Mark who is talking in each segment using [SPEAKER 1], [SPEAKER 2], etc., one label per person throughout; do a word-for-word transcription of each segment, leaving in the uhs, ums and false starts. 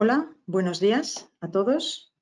[SPEAKER 1] Hola, buenos días a todos.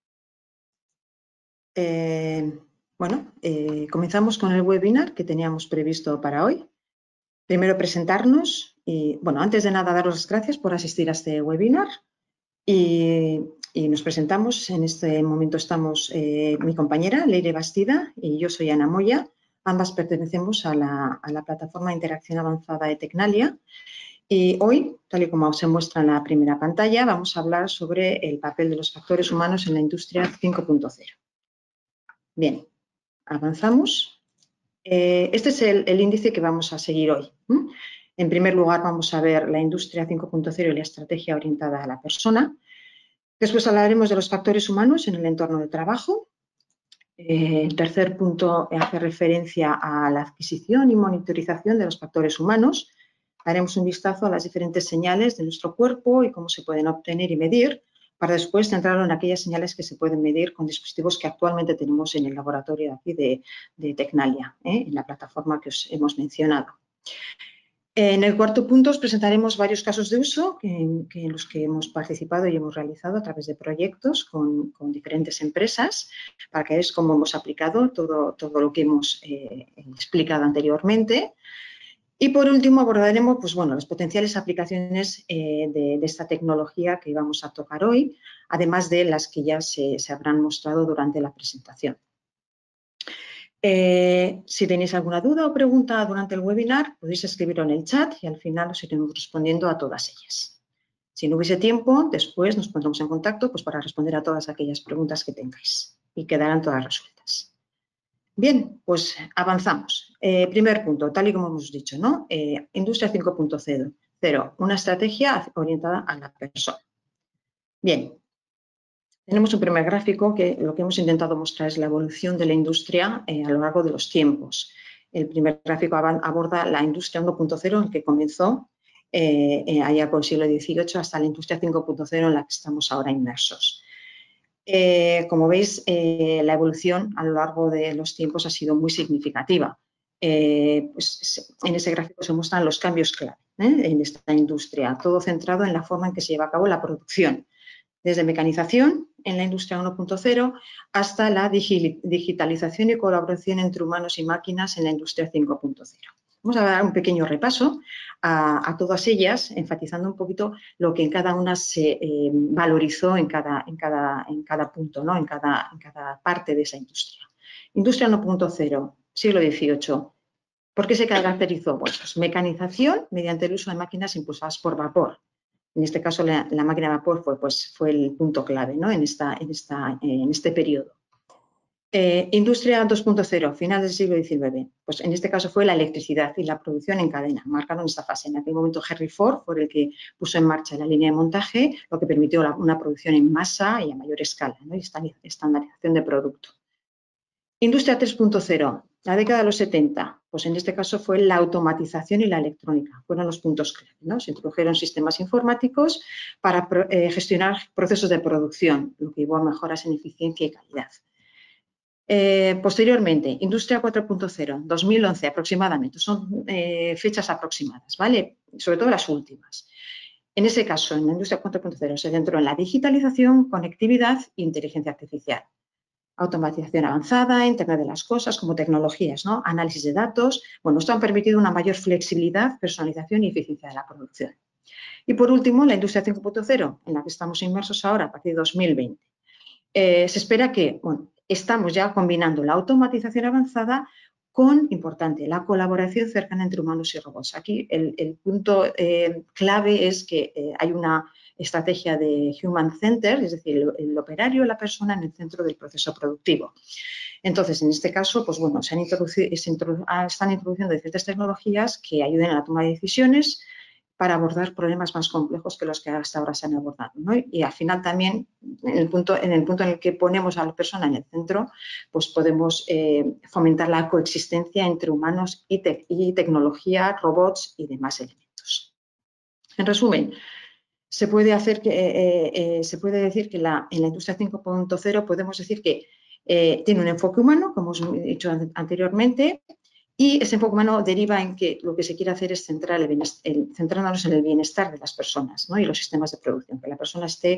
[SPEAKER 1] Eh, bueno, eh, comenzamos con el webinar que teníamos previsto para hoy. Primero presentarnos y, bueno, antes de nada, daros las gracias por asistir a este webinar y, y nos presentamos. En este momento estamos eh, mi compañera Leire Bastida y yo soy Ana Moya. Ambas pertenecemos a la, a la plataforma de interacción avanzada de Tecnalia. Y hoy, tal y como se muestra en la primera pantalla, vamos a hablar sobre el papel de los factores humanos en la industria cinco punto cero. Bien, avanzamos. Eh, este es el, el índice que vamos a seguir hoy. ¿Mm? En primer lugar, vamos a ver la industria cinco punto cero y la estrategia orientada a la persona. Después hablaremos de los factores humanos en el entorno de trabajo. Eh, el tercer punto hace referencia a la adquisición y monitorización de los factores humanos. Haremos un vistazo a las diferentes señales de nuestro cuerpo y cómo se pueden obtener y medir, para después centrarlo en aquellas señales que se pueden medir con dispositivos que actualmente tenemos en el laboratorio aquí de, de Tecnalia, ¿eh? en la plataforma que os hemos mencionado. En el cuarto punto os presentaremos varios casos de uso que, que en los que hemos participado y hemos realizado a través de proyectos con, con diferentes empresas, para que veáis cómo hemos aplicado todo, todo lo que hemos eh, explicado anteriormente. Y por último abordaremos pues, bueno, las potenciales aplicaciones eh, de, de esta tecnología que vamos a tocar hoy, además de las que ya se, se habrán mostrado durante la presentación. Eh, si tenéis alguna duda o pregunta durante el webinar, podéis escribirlo en el chat y al final os iremos respondiendo a todas ellas. Si no hubiese tiempo, después nos pondremos en contacto pues, para responder a todas aquellas preguntas que tengáis y quedarán todas resueltas. Bien, pues avanzamos. Eh, primer punto, tal y como hemos dicho, ¿no? Eh, Industria cinco punto cero, una estrategia orientada a la persona. Bien, tenemos un primer gráfico que lo que hemos intentado mostrar es la evolución de la industria eh, a lo largo de los tiempos. El primer gráfico aborda la industria uno punto cero en que comenzó eh, eh, allá por el siglo dieciocho hasta la industria cinco punto cero en la que estamos ahora inmersos. Eh, como veis, eh, la evolución a lo largo de los tiempos ha sido muy significativa. Eh, pues, en ese gráfico se muestran los cambios clave ¿eh? en esta industria, todo centrado en la forma en que se lleva a cabo la producción, desde mecanización en la industria uno punto cero hasta la digitalización y colaboración entre humanos y máquinas en la industria cinco punto cero. Vamos a dar un pequeño repaso a, a todas ellas, enfatizando un poquito lo que en cada una se eh, valorizó en cada, en cada, en cada punto, ¿no? en, cada, en cada parte de esa industria. Industria uno punto cero, siglo dieciocho. ¿Por qué se caracterizó? Pues mecanización mediante el uso de máquinas impulsadas por vapor. En este caso, la, la máquina de vapor fue, pues, fue el punto clave ¿no? en, esta, en, esta, en este periodo. Eh, industria dos punto cero, final del siglo diecinueve. Pues en este caso fue la electricidad y la producción en cadena. Marcaron esta fase. En aquel momento Henry Ford fue el que puso en marcha la línea de montaje, lo que permitió la, una producción en masa y a mayor escala, ¿no? y estandarización de producto. Industria tres punto cero, la década de los setenta, pues en este caso fue la automatización y la electrónica, fueron los puntos clave, ¿no? Se introdujeron sistemas informáticos para eh, gestionar procesos de producción, lo que llevó a mejoras en eficiencia y calidad. Eh, posteriormente, Industria cuatro punto cero, dos mil once aproximadamente, son eh, fechas aproximadas, ¿vale? Sobre todo las últimas. En ese caso, en la Industria cuatro punto cero se centró en la digitalización, conectividad e inteligencia artificial. Automatización avanzada, Internet de las cosas, como tecnologías, ¿no? Análisis de datos. Bueno, esto ha permitido una mayor flexibilidad, personalización y eficiencia de la producción. Y por último, la Industria cinco punto cero, en la que estamos inmersos ahora a partir de dos mil veinte. Eh, se espera que, bueno, estamos ya combinando la automatización avanzada con, importante, la colaboración cercana entre humanos y robots. Aquí el, el punto eh, clave es que eh, hay una estrategia de Human Center, es decir, el, el operario, la persona en el centro del proceso productivo. Entonces, en este caso, pues bueno, se han introducido, se introdu están introduciendo diferentes tecnologías que ayuden a la toma de decisiones para abordar problemas más complejos que los que hasta ahora se han abordado, ¿no? Y al final también, en el punto en el, punto en el que ponemos a la persona en el centro, pues podemos eh, fomentar la coexistencia entre humanos y, te y tecnología, robots y demás elementos. En resumen, se puede, hacer que, eh, eh, se puede decir que la, en la industria cinco punto cero podemos decir que eh, tiene un enfoque humano, como os he dicho anteriormente, y ese enfoque humano deriva en que lo que se quiere hacer es centrar el el, centrarnos en el bienestar de las personas, ¿no? y los sistemas de producción, que la persona esté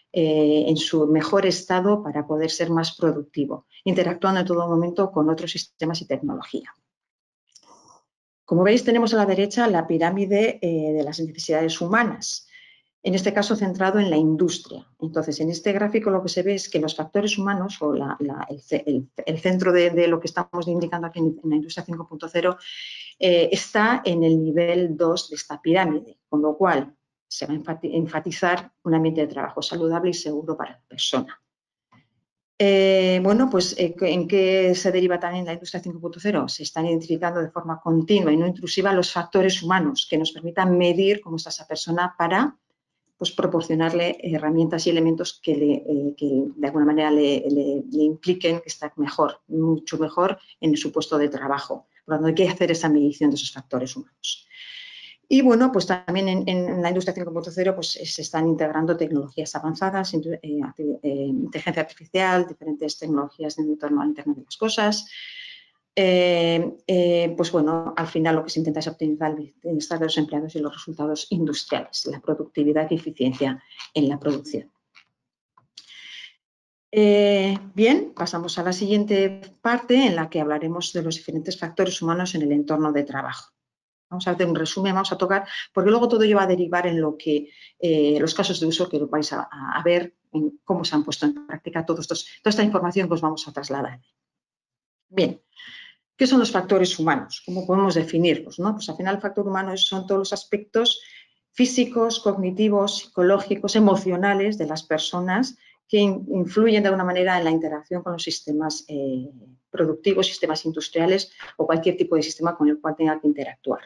[SPEAKER 1] eh, en su mejor estado para poder ser más productivo, interactuando en todo momento con otros sistemas y tecnología. Como veis, tenemos a la derecha la pirámide eh, de las necesidades humanas, en este caso centrado en la industria. Entonces, en este gráfico lo que se ve es que los factores humanos o la, la, el, el, el centro de, de lo que estamos indicando aquí en, en la industria cinco punto cero eh, está en el nivel dos de esta pirámide, con lo cual se va a enfatizar un ambiente de trabajo saludable y seguro para la persona. Eh, bueno, pues eh, ¿en qué se deriva también la industria cinco punto cero? Se están identificando de forma continua y no intrusiva los factores humanos que nos permitan medir cómo está esa persona para pues, proporcionarle herramientas y elementos que, le, eh, que de alguna manera le, le, le impliquen que está mejor, mucho mejor en su puesto de trabajo. Por lo tanto, hay que hacer esa medición de esos factores humanos. Y bueno, pues también en, en la industria cinco punto cero pues, se están integrando tecnologías avanzadas, eh, eh, inteligencia artificial, diferentes tecnologías de entorno al Internet de las cosas. Eh, eh, pues bueno, al final lo que se intenta es optimizar el bienestar de los empleados y los resultados industriales, la productividad y eficiencia en la producción. Eh, bien, pasamos a la siguiente parte en la que hablaremos de los diferentes factores humanos en el entorno de trabajo. Vamos a hacer un resumen, vamos a tocar, porque luego todo ello va a derivar en lo que, eh, los casos de uso que vais a, a ver, en cómo se han puesto en práctica todos estos, toda esta información que os vamos a trasladar. Bien, ¿qué son los factores humanos? ¿Cómo podemos definirlos? ¿No? Pues al final el factor humano son todos los aspectos físicos, cognitivos, psicológicos, emocionales de las personas que influyen de alguna manera en la interacción con los sistemas eh, productivos, sistemas industriales o cualquier tipo de sistema con el cual tenga que interactuar.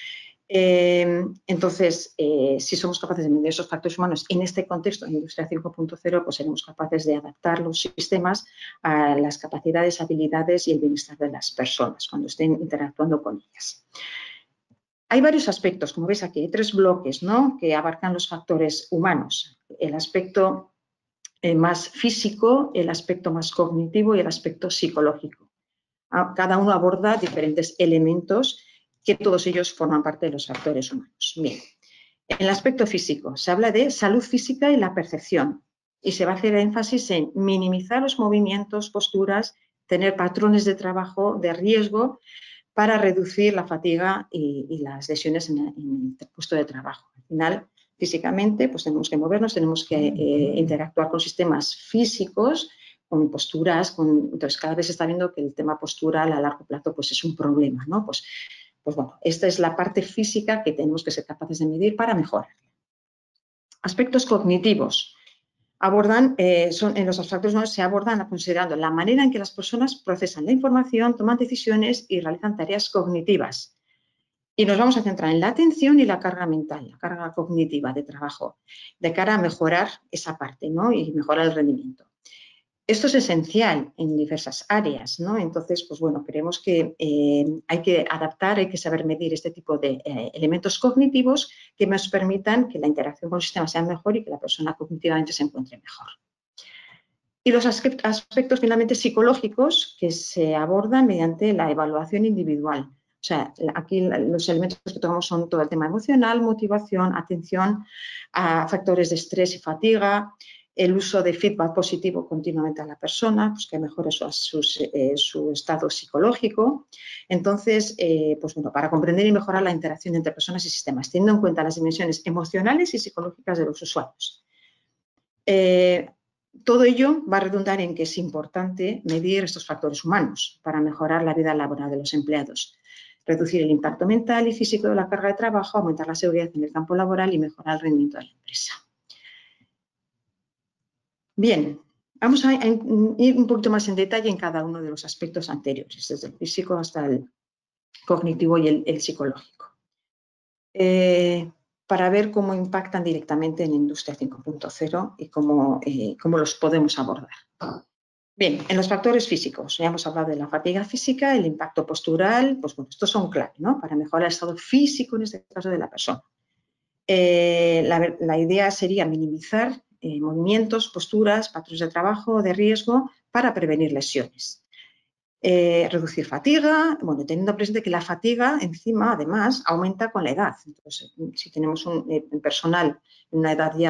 [SPEAKER 1] Eh, entonces, eh, si somos capaces de medir esos factores humanos en este contexto de industria cinco punto cero, pues seremos capaces de adaptar los sistemas a las capacidades, habilidades y el bienestar de las personas cuando estén interactuando con ellas. Hay varios aspectos, como veis aquí, hay tres bloques, ¿no?, que abarcan los factores humanos. El aspecto eh, más físico, el aspecto más cognitivo y el aspecto psicológico. Cada uno aborda diferentes elementos que todos ellos forman parte de los factores humanos. Bien, en el aspecto físico se habla de salud física y la percepción y se va a hacer énfasis en minimizar los movimientos, posturas, tener patrones de trabajo de riesgo para reducir la fatiga y, y las lesiones en, en el puesto de trabajo. Al final, físicamente, pues tenemos que movernos, tenemos que eh, interactuar con sistemas físicos, con posturas, con, entonces cada vez se está viendo que el tema postural a largo plazo pues es un problema, ¿no? Pues, pues bueno, esta es la parte física que tenemos que ser capaces de medir para mejorar. Aspectos cognitivos. Abordan, eh, son, en los factores humanos se abordan considerando la manera en que las personas procesan la información, toman decisiones y realizan tareas cognitivas. Y nos vamos a centrar en la atención y la carga mental, la carga cognitiva de trabajo, de cara a mejorar esa parte, ¿no?, y mejorar el rendimiento. Esto es esencial en diversas áreas, ¿no? Entonces, pues bueno, creemos que eh, hay que adaptar, hay que saber medir este tipo de eh, elementos cognitivos que nos permitan que la interacción con el sistema sea mejor y que la persona cognitivamente se encuentre mejor. Y los aspectos finalmente psicológicos que se abordan mediante la evaluación individual. O sea, aquí los elementos que tomamos son todo el tema emocional, motivación, atención a factores de estrés y fatiga, el uso de feedback positivo continuamente a la persona, pues que mejore su, su, eh, su estado psicológico. Entonces, eh, pues bueno, para comprender y mejorar la interacción entre personas y sistemas, teniendo en cuenta las dimensiones emocionales y psicológicas de los usuarios. Eh, todo ello va a redundar en que es importante medir estos factores humanos para mejorar la vida laboral de los empleados, reducir el impacto mental y físico de la carga de trabajo, aumentar la seguridad en el campo laboral y mejorar el rendimiento de la empresa. Bien, vamos a ir un poquito más en detalle en cada uno de los aspectos anteriores, desde el físico hasta el cognitivo y el, el psicológico, eh, para ver cómo impactan directamente en la industria cinco punto cero y cómo, eh, cómo los podemos abordar. Bien, en los factores físicos, ya hemos hablado de la fatiga física, el impacto postural, pues bueno, estos son clave, ¿no?, para mejorar el estado físico, en este caso, de la persona. Eh, la, la idea sería minimizar eh, movimientos, posturas, patrones de trabajo, de riesgo, para prevenir lesiones. Eh, reducir fatiga, bueno, teniendo presente que la fatiga, encima, además, aumenta con la edad. Entonces, si tenemos un eh, personal en una edad ya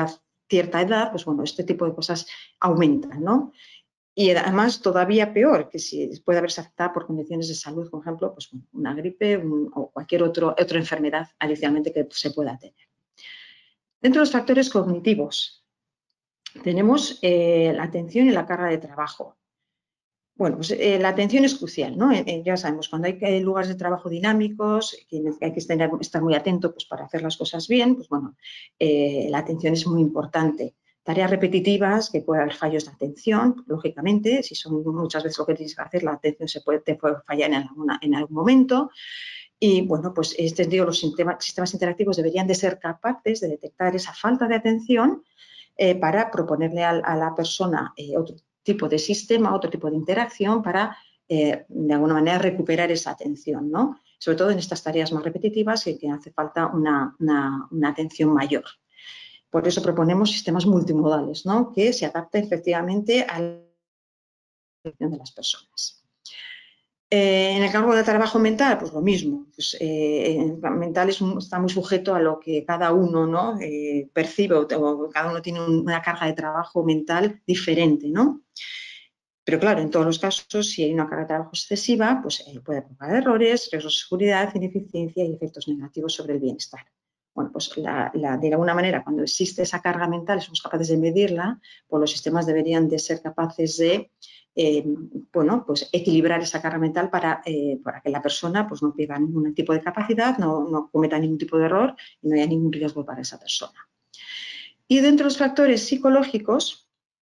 [SPEAKER 1] cierta edad, pues bueno, este tipo de cosas aumentan, ¿no? Y además todavía peor, que si puede haberse afectada por condiciones de salud, por ejemplo, pues una gripe un, o cualquier otro, otra enfermedad adicionalmente que se pueda tener. Dentro de los factores cognitivos tenemos eh, la atención y la carga de trabajo. Bueno, pues eh, la atención es crucial, ¿no? Eh, ya sabemos, cuando hay, hay lugares de trabajo dinámicos, que hay que estar, estar muy atento pues, para hacer las cosas bien, pues bueno, eh, la atención es muy importante. Tareas repetitivas, que puede haber fallos de atención, lógicamente, si son muchas veces lo que tienes que hacer, la atención se puede, te puede fallar en, alguna, en algún momento. Y bueno, pues este, digo, los sistemas, sistemas interactivos deberían de ser capaces de detectar esa falta de atención eh, para proponerle a, a la persona eh, otro tipo de sistema, otro tipo de interacción para, eh, de alguna manera, recuperar esa atención, ¿no? Sobre todo en estas tareas más repetitivas que, que hace falta una, una, una atención mayor. Por eso proponemos sistemas multimodales, ¿no? Que se adapten efectivamente a la atención de las personas. Eh, en el campo de trabajo mental, pues lo mismo. Pues, eh, el mental es un, está muy sujeto a lo que cada uno, ¿no? eh, percibe o, o cada uno tiene un, una carga de trabajo mental diferente, ¿no? Pero claro, en todos los casos, si hay una carga de trabajo excesiva, pues eh, puede provocar errores, riesgos de seguridad, ineficiencia y efectos negativos sobre el bienestar. Bueno, pues la, la, de alguna manera, cuando existe esa carga mental y somos capaces de medirla, pues los sistemas deberían de ser capaces de eh, bueno, pues equilibrar esa carga mental para, eh, para que la persona pues, no pierda ningún tipo de capacidad, no, no cometa ningún tipo de error y no haya ningún riesgo para esa persona. Y dentro de los factores psicológicos,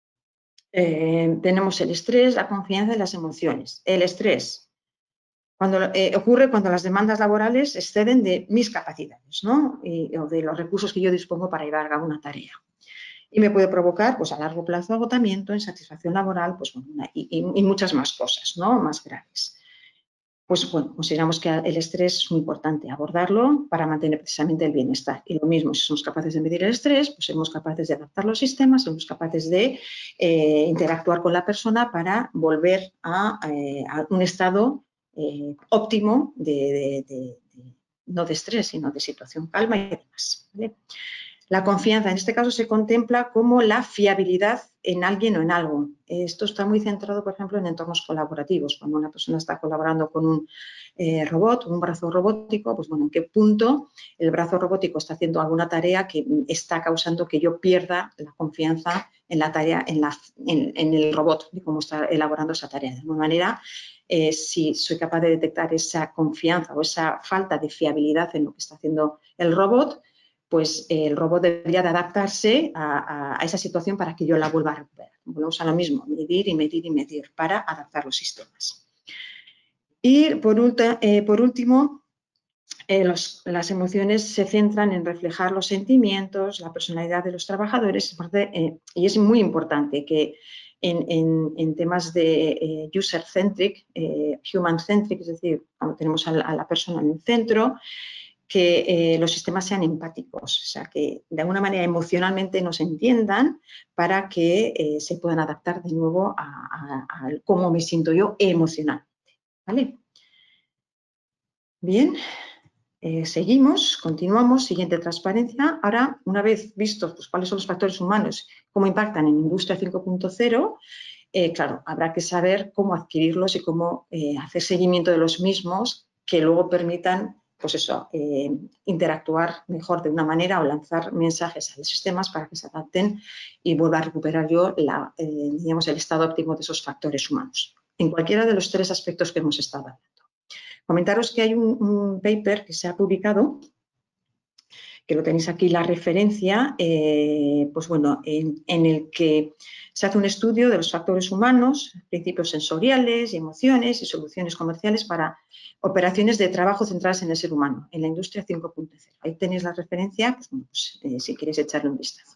[SPEAKER 1] Eh, tenemos el estrés, la confianza y las emociones. El estrés cuando, eh, ocurre cuando las demandas laborales exceden de mis capacidades, ¿no? Y, o de los recursos que yo dispongo para llevar a cabo una tarea. Y me puede provocar, pues a largo plazo, agotamiento, insatisfacción laboral, pues, bueno, y, y, y muchas más cosas, ¿no? Más graves. Pues bueno, consideramos que el estrés es muy importante abordarlo para mantener precisamente el bienestar. Y lo mismo, si somos capaces de medir el estrés, pues somos capaces de adaptar los sistemas, somos capaces de eh, interactuar con la persona para volver a, eh, a un estado eh, óptimo de, de, de, de, no de estrés, sino de situación calma y demás, ¿vale? La confianza, en este caso, se contempla como la fiabilidad en alguien o en algo. Esto está muy centrado, por ejemplo, en entornos colaborativos. Cuando una persona está colaborando con un eh, robot, un brazo robótico, pues bueno, en qué punto el brazo robótico está haciendo alguna tarea que está causando que yo pierda la confianza en la tarea, en, la, en, en el robot, de cómo está elaborando esa tarea. De alguna manera, eh, si soy capaz de detectar esa confianza o esa falta de fiabilidad en lo que está haciendo el robot, pues el robot debería de adaptarse a, a, a esa situación para que yo la vuelva a recuperar. Volvemos a lo mismo, medir y medir y medir para adaptar los sistemas. Y por, ulta, eh, por último, eh, los, las emociones se centran en reflejar los sentimientos, la personalidad de los trabajadores, eh, y es muy importante que en, en, en temas de eh, user-centric, eh, human-centric, es decir, cuando tenemos a la, a la persona en el centro, que eh, los sistemas sean empáticos, o sea, que de alguna manera emocionalmente nos entiendan para que eh, se puedan adaptar de nuevo a, a, a cómo me siento yo emocionalmente, ¿vale? Bien, eh, seguimos, continuamos, siguiente transparencia. Ahora, una vez vistos pues, cuáles son los factores humanos, cómo impactan en Industria cinco punto cero, eh, claro, habrá que saber cómo adquirirlos y cómo eh, hacer seguimiento de los mismos que luego permitan pues eso, eh, interactuar mejor de una manera o lanzar mensajes a los sistemas para que se adapten y vuelva a recuperar yo la, eh, digamos, el estado óptimo de esos factores humanos, en cualquiera de los tres aspectos que hemos estado hablando. Comentaros que hay un, un paper que se ha publicado, que lo tenéis aquí la referencia, eh, pues bueno, en, en el que se hace un estudio de los factores humanos, principios sensoriales y emociones y soluciones comerciales para operaciones de trabajo centradas en el ser humano, en la industria cinco punto cero. Ahí tenéis la referencia, pues, bueno, pues, eh, si queréis echarle un vistazo.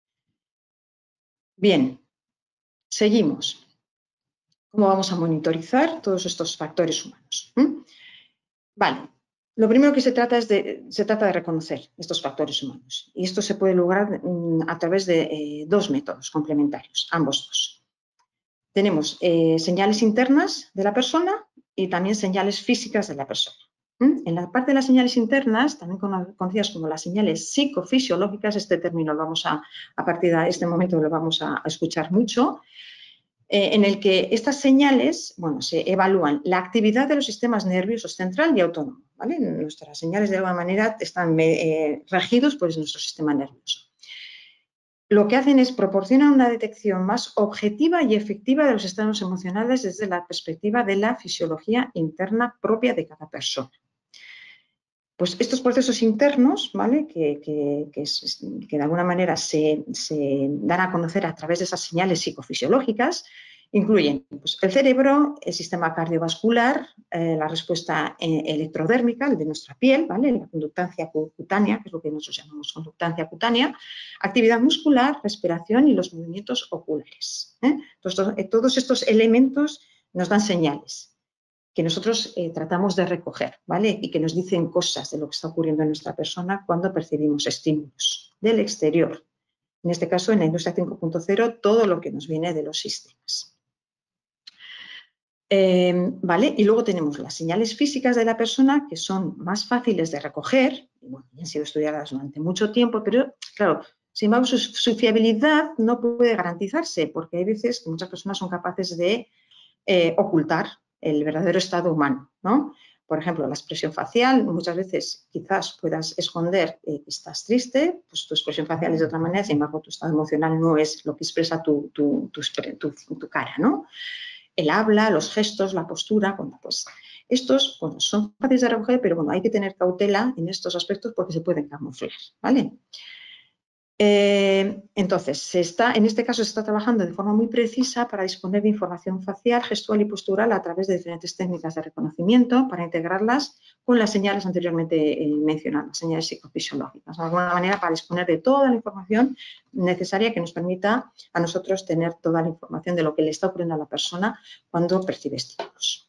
[SPEAKER 1] Bien, seguimos. ¿Cómo vamos a monitorizar todos estos factores humanos? ¿Mm? Vale. Lo primero que se trata es de, se trata de reconocer estos factores humanos y esto se puede lograr mm, a través de eh, dos métodos complementarios, ambos dos. Tenemos eh, señales internas de la persona y también señales físicas de la persona. ¿Mm? En la parte de las señales internas, también conocidas como las señales psicofisiológicas, este término lo vamos a, a partir de este momento lo vamos a, a escuchar mucho, eh, en el que estas señales, bueno, se evalúan la actividad de los sistemas nerviosos central y autónomo, ¿vale? Nuestras señales de alguna manera están eh, regidos por nuestro sistema nervioso. Lo que hacen es proporcionar una detección más objetiva y efectiva de los estados emocionales desde la perspectiva de la fisiología interna propia de cada persona. Pues estos procesos internos, ¿vale? que, que, que, es, que de alguna manera se, se dan a conocer a través de esas señales psicofisiológicas, incluyen pues, el cerebro, el sistema cardiovascular, eh, la respuesta eh, electrodérmica, el de nuestra piel, ¿vale? La conductancia cutánea, que es lo que nosotros llamamos conductancia cutánea, actividad muscular, respiración y los movimientos oculares. ¿eh? Entonces, todos estos elementos nos dan señales que nosotros eh, tratamos de recoger, ¿vale? Y que nos dicen cosas de lo que está ocurriendo en nuestra persona cuando percibimos estímulos del exterior. En este caso, en la industria cinco punto cero, todo lo que nos viene de los sistemas. Eh, ¿vale? Y luego tenemos las señales físicas de la persona, que son más fáciles de recoger, y bueno, han sido estudiadas durante mucho tiempo, pero claro, sin embargo, su, su fiabilidad no puede garantizarse, porque hay veces que muchas personas son capaces de eh, ocultar el verdadero estado humano, ¿no? Por ejemplo, la expresión facial, muchas veces quizás puedas esconder eh, que estás triste, pues tu expresión facial es de otra manera, sin embargo, tu estado emocional no es lo que expresa tu, tu, tu, tu, tu cara, ¿no? El habla, los gestos, la postura, bueno, pues estos bueno, son fáciles de recoger, pero bueno, hay que tener cautela en estos aspectos porque se pueden camuflar, ¿vale? Eh, entonces, se está, en este caso se está trabajando de forma muy precisa para disponer de información facial, gestual y postural a través de diferentes técnicas de reconocimiento para integrarlas con las señales anteriormente eh, mencionadas, señales psicofisiológicas, de alguna manera para disponer de toda la información necesaria que nos permita a nosotros tener toda la información de lo que le está ocurriendo a la persona cuando percibe estímulos.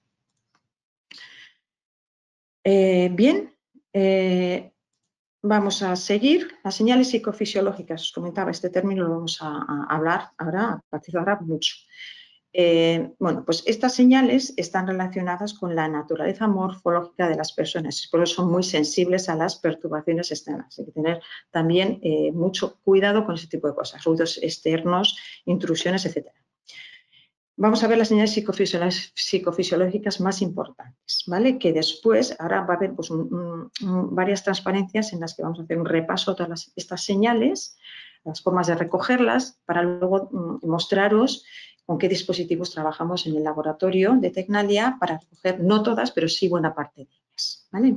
[SPEAKER 1] Eh, bien, eh, vamos a seguir. Las señales psicofisiológicas, os comentaba, este término lo vamos a, a hablar ahora, a partir de ahora mucho. Eh, bueno, pues estas señales están relacionadas con la naturaleza morfológica de las personas, por eso son muy sensibles a las perturbaciones externas. Hay que tener también eh, mucho cuidado con ese tipo de cosas, ruidos externos, intrusiones, etcétera. Vamos a ver las señales psicofisiológicas más importantes, ¿vale? Que después, ahora va a haber pues, un, un, varias transparencias en las que vamos a hacer un repaso de todas las, estas señales, las formas de recogerlas, para luego mm, mostraros con qué dispositivos trabajamos en el laboratorio de Tecnalia para recoger, no todas, pero sí buena parte de ellas, ¿vale?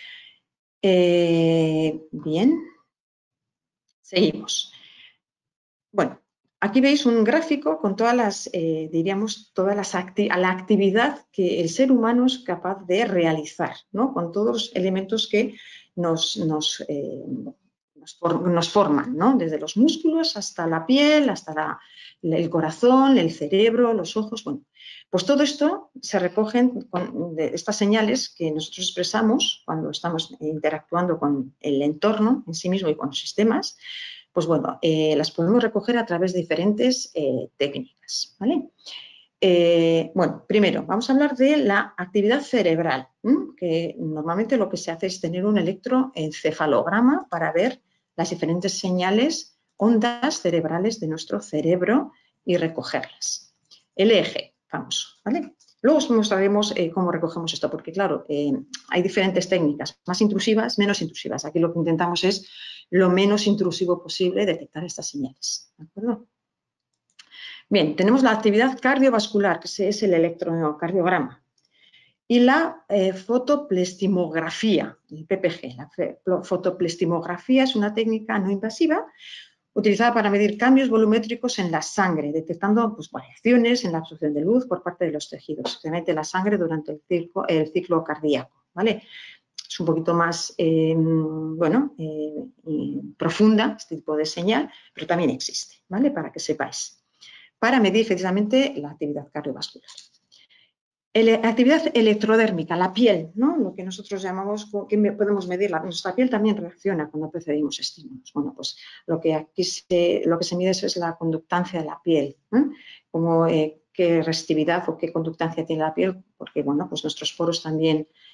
[SPEAKER 1] Eh, bien, seguimos. Bueno. Aquí veis un gráfico con todas las, eh, diríamos, todas las acti la actividad que el ser humano es capaz de realizar, ¿no? Con todos los elementos que nos, nos, eh, nos, for nos forman, ¿no? Desde los músculos hasta la piel, hasta la, el corazón, el cerebro, los ojos. Bueno, pues todo esto se recogen con de estas señales que nosotros expresamos cuando estamos interactuando con el entorno en sí mismo y con los sistemas. Pues bueno, eh, las podemos recoger a través de diferentes eh, técnicas, ¿vale? Eh, bueno, primero vamos a hablar de la actividad cerebral, ¿eh? Que normalmente lo que se hace es tener un electroencefalograma para ver las diferentes señales, ondas cerebrales de nuestro cerebro y recogerlas. El eje famoso, ¿vale? Luego os mostraremos eh, cómo recogemos esto, porque claro, eh, hay diferentes técnicas, más intrusivas, menos intrusivas. Aquí lo que intentamos es lo menos intrusivo posible detectar estas señales, ¿de acuerdo? Bien, tenemos la actividad cardiovascular, que es el electrocardiograma, y la eh, fotoplestimografía, el P P G. La fotoplestimografía es una técnica no invasiva utilizada para medir cambios volumétricos en la sangre, detectando pues, variaciones en la absorción de luz por parte de los tejidos, especialmente la sangre durante el ciclo, el ciclo cardíaco, ¿vale? Es un poquito más, eh, bueno, eh, profunda este tipo de señal, pero también existe, ¿vale? Para que sepáis, para medir precisamente la actividad cardiovascular. La actividad electrodérmica, la piel, ¿no? Lo que nosotros llamamos, que podemos medir, la, nuestra piel también reacciona cuando percibimos estímulos. Bueno, pues lo que aquí se, lo que se mide es la conductancia de la piel, ¿eh? Como eh, qué resistividad o qué conductancia tiene la piel, porque bueno, pues nuestros poros también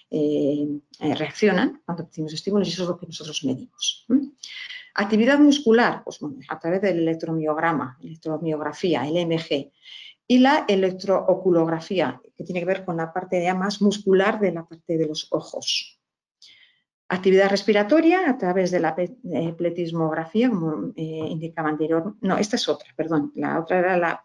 [SPEAKER 1] eh, eh, reaccionan cuando recibimos estímulos y eso es lo que nosotros medimos. ¿Mm? Actividad muscular, pues bueno, a través del electromiograma, electromiografía, el E M G, y la electrooculografía, que tiene que ver con la parte ya más muscular de la parte de los ojos. Actividad respiratoria a través de la pletismografía, como eh, indicaba anterior. No, esta es otra, perdón. La otra era la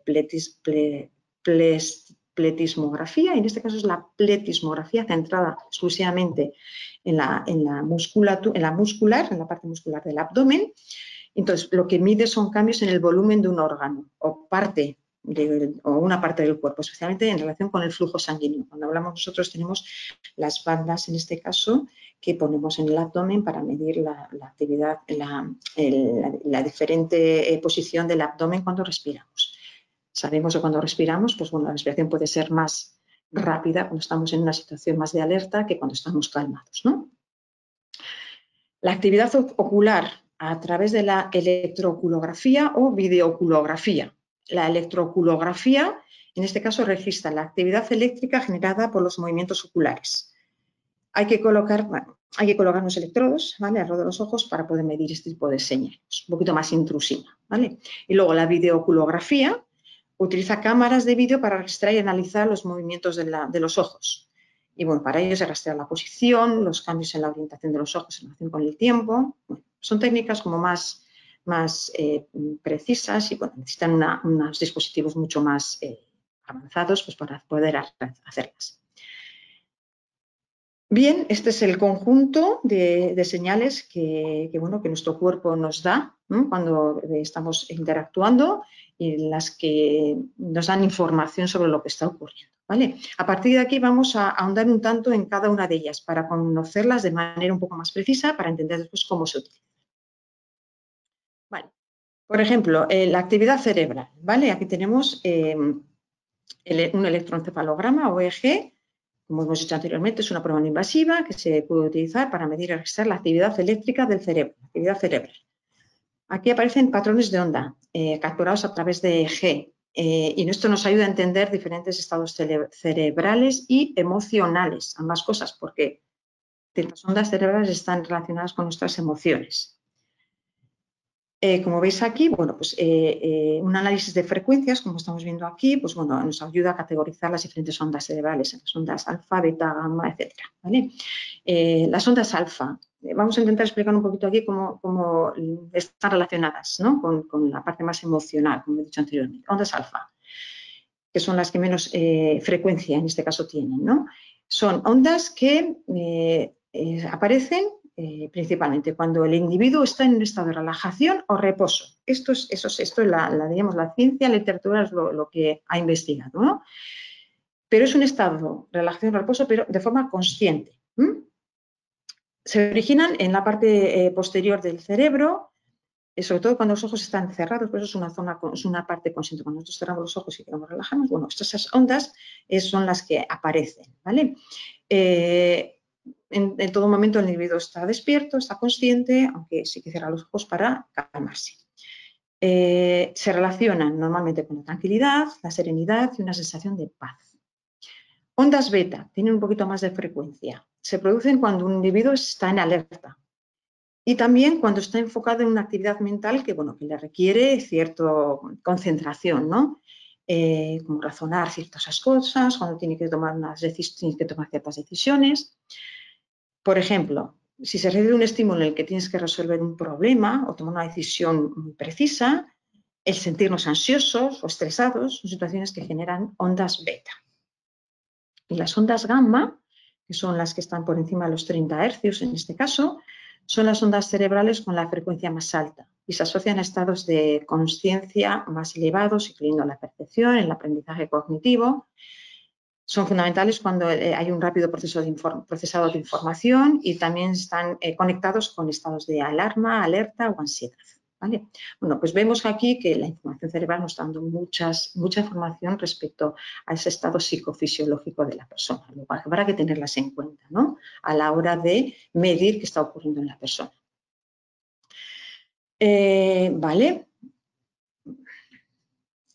[SPEAKER 1] fotopletismografía y en este caso es la pletismografía centrada exclusivamente en la, en la musculatura, en la muscular, en la parte muscular del abdomen. Entonces, lo que mide son cambios en el volumen de un órgano o parte de, o una parte del cuerpo, especialmente en relación con el flujo sanguíneo. Cuando hablamos nosotros tenemos las bandas, en este caso, que ponemos en el abdomen para medir la, la actividad, la, el, la, la diferente posición del abdomen cuando respiramos. Sabemos que cuando respiramos, pues bueno, la respiración puede ser más rápida cuando estamos en una situación más de alerta que cuando estamos calmados, ¿no? La actividad ocular a través de la electrooculografía o videooculografía. La electrooculografía, en este caso, registra la actividad eléctrica generada por los movimientos oculares. Hay que colocar, bueno, hay que colocar unos electrodos, ¿vale?, alrededor de los ojos para poder medir este tipo de señales, un poquito más intrusiva, ¿vale? Y luego la videooculografía utiliza cámaras de vídeo para registrar y analizar los movimientos de, la, de los ojos. Y bueno, para ello se rastrea la posición, los cambios en la orientación de los ojos en relación con el tiempo. Bueno, son técnicas como más, más eh, precisas y bueno, necesitan una, unos dispositivos mucho más eh, avanzados pues, para poder hacerlas. Bien, este es el conjunto de, de señales que, que, bueno, que nuestro cuerpo nos da, ¿no?, cuando estamos interactuando y las que nos dan información sobre lo que está ocurriendo, ¿vale? A partir de aquí vamos a ahondar un tanto en cada una de ellas para conocerlas de manera un poco más precisa, para entender después cómo se utiliza. Vale. Por ejemplo, eh, la actividad cerebral, ¿vale? Aquí tenemos eh, el, un electroencefalograma o E E G. Como hemos dicho anteriormente, es una prueba no invasiva que se puede utilizar para medir y registrar la actividad eléctrica del cerebro, la actividad cerebral. Aquí aparecen patrones de onda eh, capturados a través de E E G eh, y esto nos ayuda a entender diferentes estados cere cerebrales y emocionales, ambas cosas, porque las ondas cerebrales están relacionadas con nuestras emociones. Eh, como veis aquí, bueno, pues, eh, eh, un análisis de frecuencias, como estamos viendo aquí, pues, bueno, nos ayuda a categorizar las diferentes ondas cerebrales, las ondas alfa, beta, gamma, etcétera, ¿vale? Eh, las ondas alfa, eh, vamos a intentar explicar un poquito aquí cómo, cómo están relacionadas, ¿no?, con, con la parte más emocional, como he dicho anteriormente. Ondas alfa, que son las que menos eh, frecuencia en este caso tienen, ¿no? Son ondas que eh, eh, aparecen Eh, principalmente cuando el individuo está en un estado de relajación o reposo. Esto es, eso es, esto es la, la, digamos, la ciencia, la literatura es lo, lo que ha investigado, ¿no? Pero es un estado de relajación o reposo, pero de forma consciente. ¿Mm? Se originan en la parte eh, posterior del cerebro, eh, sobre todo cuando los ojos están cerrados, por eso es una, zona, es una parte consciente. Cuando nosotros cerramos los ojos y queremos relajarnos, bueno, estas ondas eh, son las que aparecen, ¿vale? Eh, En, en todo momento el individuo está despierto, está consciente, aunque sí que cierra los ojos para calmarse. Eh, se relacionan normalmente con la tranquilidad, la serenidad y una sensación de paz. Ondas beta tienen un poquito más de frecuencia. Se producen cuando un individuo está en alerta y también cuando está enfocado en una actividad mental que, bueno, que le requiere cierta concentración, ¿no? Eh, como razonar ciertas cosas, cuando tiene que tomar, unas tiene que tomar ciertas decisiones. Por ejemplo, si se recibe un estímulo en el que tienes que resolver un problema o tomar una decisión muy precisa, el sentirnos ansiosos o estresados son situaciones que generan ondas beta. Y las ondas gamma, que son las que están por encima de los treinta hercios en este caso, son las ondas cerebrales con la frecuencia más alta y se asocian a estados de conciencia más elevados, incluyendo la percepción, el aprendizaje cognitivo. Son fundamentales cuando eh, hay un rápido proceso de procesado de información y también están eh, conectados con estados de alarma, alerta o ansiedad, ¿vale? Bueno, pues vemos aquí que la información cerebral nos está dando muchas, mucha información respecto a ese estado psicofisiológico de la persona. Lo cual habrá que tenerlas en cuenta, ¿no?, a la hora de medir qué está ocurriendo en la persona. Eh, vale.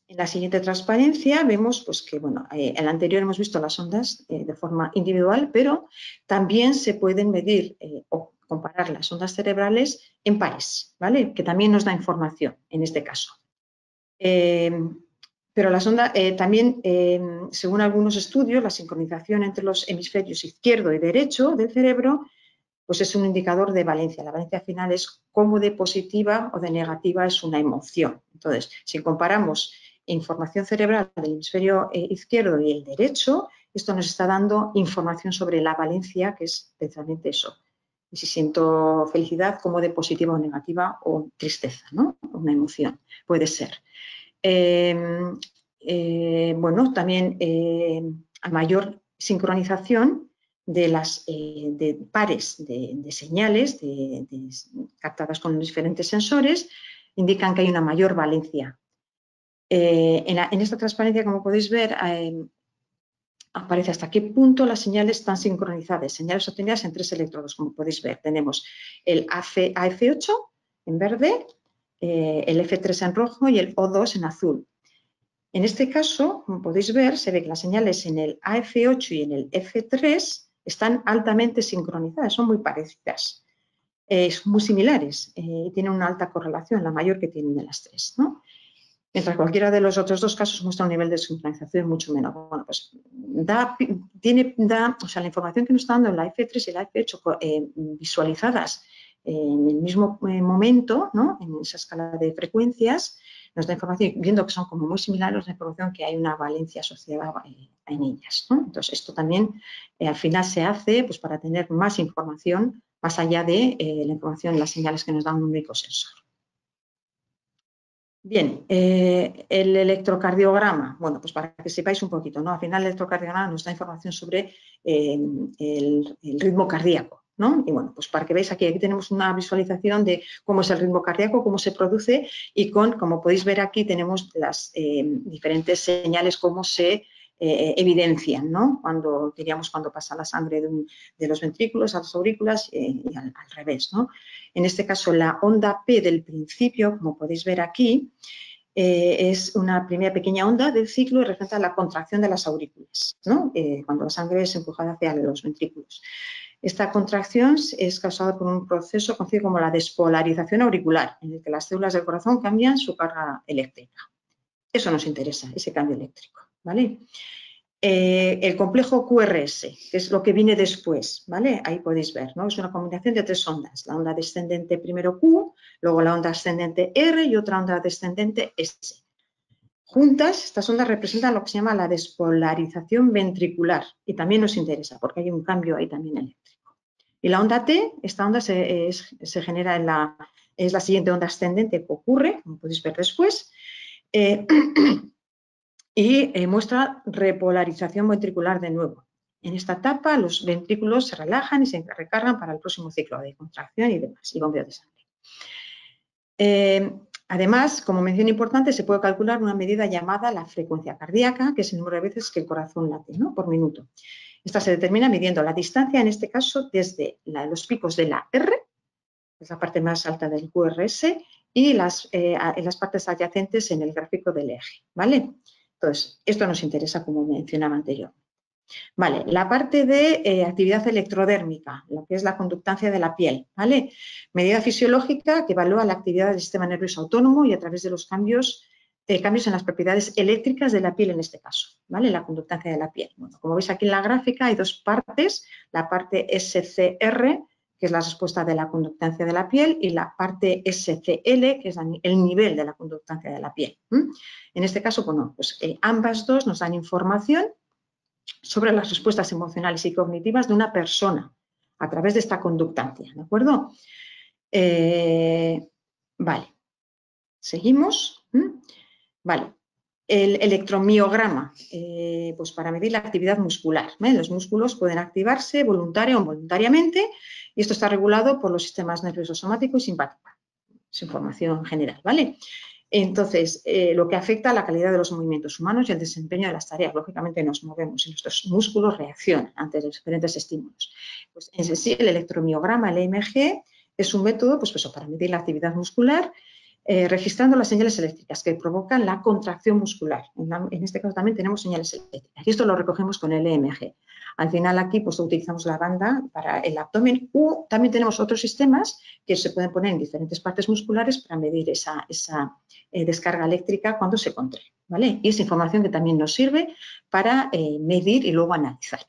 [SPEAKER 1] En la siguiente transparencia vemos pues, que, bueno, eh, en la anterior hemos visto las ondas eh, de forma individual, pero también se pueden medir eh, o comparar las ondas cerebrales en pares, ¿vale? Que también nos da información en este caso. Eh, pero las ondas, eh, también, eh, según algunos estudios, la sincronización entre los hemisferios izquierdo y derecho del cerebro pues es un indicador de valencia. La valencia final es cómo de positiva o de negativa es una emoción. Entonces, si comparamos información cerebral del hemisferio eh, izquierdo y el derecho, esto nos está dando información sobre la valencia, que es precisamente eso. Y si siento felicidad, como de positiva o negativa, o tristeza, ¿no? Una emoción, puede ser. Eh, eh, bueno, también eh, a mayor sincronización de las eh, de pares de, de señales de, de, captadas con diferentes sensores, indican que hay una mayor valencia. Eh, en, la, en esta transparencia, como podéis ver, eh, aparece hasta qué punto las señales están sincronizadas. Señales obtenidas en tres electrodos, como podéis ver. Tenemos el A F ocho en verde, eh, el F tres en rojo y el O dos en azul. En este caso, como podéis ver, se ve que las señales en el A F ocho y en el F tres están altamente sincronizadas, son muy parecidas, eh, son muy similares y eh, tienen una alta correlación, la mayor que tienen de las tres, ¿no? Mientras cualquiera de los otros dos casos muestra un nivel de sincronización mucho menor. Bueno, pues da, tiene, da, o sea, la información que nos está dando el A F tres y el A F ocho eh, visualizadas eh, en el mismo eh, momento, ¿no? En esa escala de frecuencias, nos da información, viendo que son como muy similares, nos da información que hay una valencia asociada eh, en ellas, ¿no? Entonces, esto también eh, al final se hace pues, para tener más información más allá de eh, la información, las señales que nos da un único sensor. Bien, eh, el electrocardiograma, bueno, pues para que sepáis un poquito, ¿no? Al final el electrocardiograma nos da información sobre eh, el, el ritmo cardíaco, ¿no? Y bueno, pues para que veáis aquí, aquí tenemos una visualización de cómo es el ritmo cardíaco, cómo se produce y con, como podéis ver aquí, tenemos las eh, diferentes señales, cómo se eh, evidencian, ¿no? Cuando, diríamos, cuando pasa la sangre de, un, de los ventrículos a las aurículas eh, y al, al revés, ¿no? En este caso, la onda P del principio, como podéis ver aquí, eh, es una primera pequeña onda del ciclo y representa la contracción de las aurículas, ¿no? Eh, cuando la sangre es empujada hacia los ventrículos. Esta contracción es causada por un proceso conocido como la despolarización auricular, en el que las células del corazón cambian su carga eléctrica. Eso nos interesa, ese cambio eléctrico, ¿vale? Eh, el complejo Q R S, que es lo que viene después, ¿vale? Ahí podéis ver, ¿no? Es una combinación de tres ondas, la onda descendente primero Q, luego la onda ascendente R y otra onda descendente S. Juntas, estas ondas representan lo que se llama la despolarización ventricular y también nos interesa porque hay un cambio ahí también eléctrico. Y la onda T, esta onda se, es, se genera en la, es la siguiente onda ascendente que ocurre, como podéis ver después, eh, y eh, muestra repolarización ventricular de nuevo. En esta etapa los ventrículos se relajan y se recargan para el próximo ciclo de contracción y demás, y bombeo de sangre. Eh, además, como mención importante, se puede calcular una medida llamada la frecuencia cardíaca, que es el número de veces que el corazón late, ¿no? Por minuto. Esta se determina midiendo la distancia, en este caso, desde la, los picos de la R, que es la parte más alta del Q R S, y las, eh, las partes adyacentes en el gráfico del eje, ¿vale? Entonces, esto nos interesa, como mencionaba anteriormente. Vale, la parte de eh, actividad electrodérmica, lo que es la conductancia de la piel, ¿vale? Medida fisiológica que evalúa la actividad del sistema nervioso autónomo y a través de los cambios, eh, cambios en las propiedades eléctricas de la piel en este caso, ¿vale? La conductancia de la piel. Bueno, como veis aquí en la gráfica hay dos partes, la parte S C R, que es la respuesta de la conductancia de la piel, y la parte S C L, que es el nivel de la conductancia de la piel. ¿Mm? En este caso, bueno, pues eh, ambas dos nos dan información sobre las respuestas emocionales y cognitivas de una persona a través de esta conductancia, ¿de acuerdo? Eh, vale, seguimos. ¿Mm? Vale, el electromiograma, eh, pues para medir la actividad muscular. ¿eh? Los músculos pueden activarse voluntaria o involuntariamente y esto está regulado por los sistemas nervioso somático y simpático. Es información general, ¿vale? Entonces, eh, lo que afecta a la calidad de los movimientos humanos y el desempeño de las tareas. Lógicamente nos movemos y nuestros músculos reaccionan ante los diferentes estímulos. Pues en sí, el electromiograma, el E M G, es un método pues, pues, para medir la actividad muscular eh, registrando las señales eléctricas que provocan la contracción muscular. En, la, en este caso también tenemos señales eléctricas y esto lo recogemos con el E M G. Al final aquí pues utilizamos la banda para el abdomen u también tenemos otros sistemas que se pueden poner en diferentes partes musculares para medir esa, esa eh, descarga eléctrica cuando se contrae, ¿vale? Y es información que también nos sirve para eh, medir y luego analizar.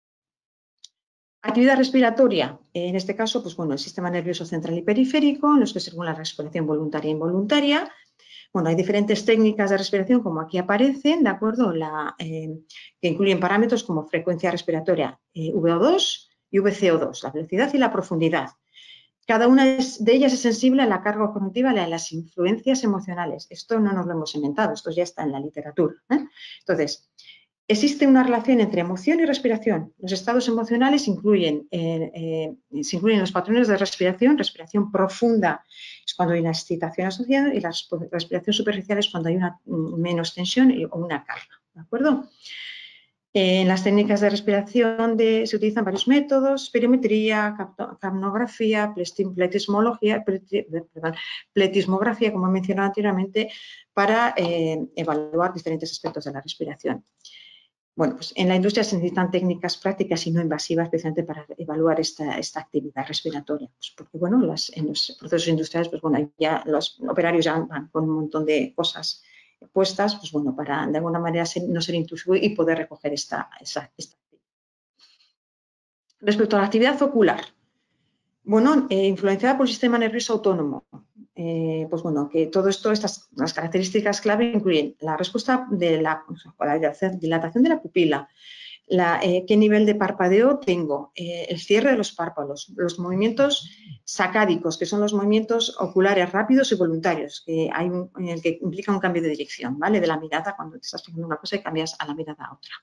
[SPEAKER 1] Actividad respiratoria, en este caso, pues bueno, el sistema nervioso central y periférico, en los que se regula la respiración voluntaria e involuntaria. Bueno, hay diferentes técnicas de respiración, como aquí aparecen, ¿de acuerdo? La, eh, que incluyen parámetros como frecuencia respiratoria eh, V O dos y V C O dos, la velocidad y la profundidad. Cada una de ellas es sensible a la carga cognitiva y a las influencias emocionales. Esto no nos lo hemos inventado, esto ya está en la literatura, ¿eh? Entonces, existe una relación entre emoción y respiración. Los estados emocionales incluyen, eh, eh, se incluyen los patrones de respiración. Respiración profunda es cuando hay una excitación asociada y la respiración superficial es cuando hay una menos tensión o una carga, ¿de acuerdo? Eh, en las técnicas de respiración de, se utilizan varios métodos: espirometría, capnografía, pletismología, perdón, pletismografía, como he mencionado anteriormente, para eh, evaluar diferentes aspectos de la respiración. Bueno, pues en la industria se necesitan técnicas prácticas y no invasivas, especialmente para evaluar esta, esta actividad respiratoria. Pues porque, bueno, las, en los procesos industriales, pues bueno, ya los operarios ya van con un montón de cosas puestas, pues bueno, para de alguna manera ser, no ser intrusivo y poder recoger esta, esta, esta actividad. Respecto a la actividad ocular, bueno, eh, influenciada por el sistema nervioso autónomo. Eh, pues bueno, que todo esto, estas las características clave incluyen la respuesta de la, la dilatación de la pupila, la, eh, qué nivel de parpadeo tengo, eh, el cierre de los párpados, los movimientos sacádicos, que son los movimientos oculares rápidos y voluntarios, que hay un, en el que implica un cambio de dirección, ¿vale? De la mirada cuando te estás fijando una cosa y cambias a la mirada a otra.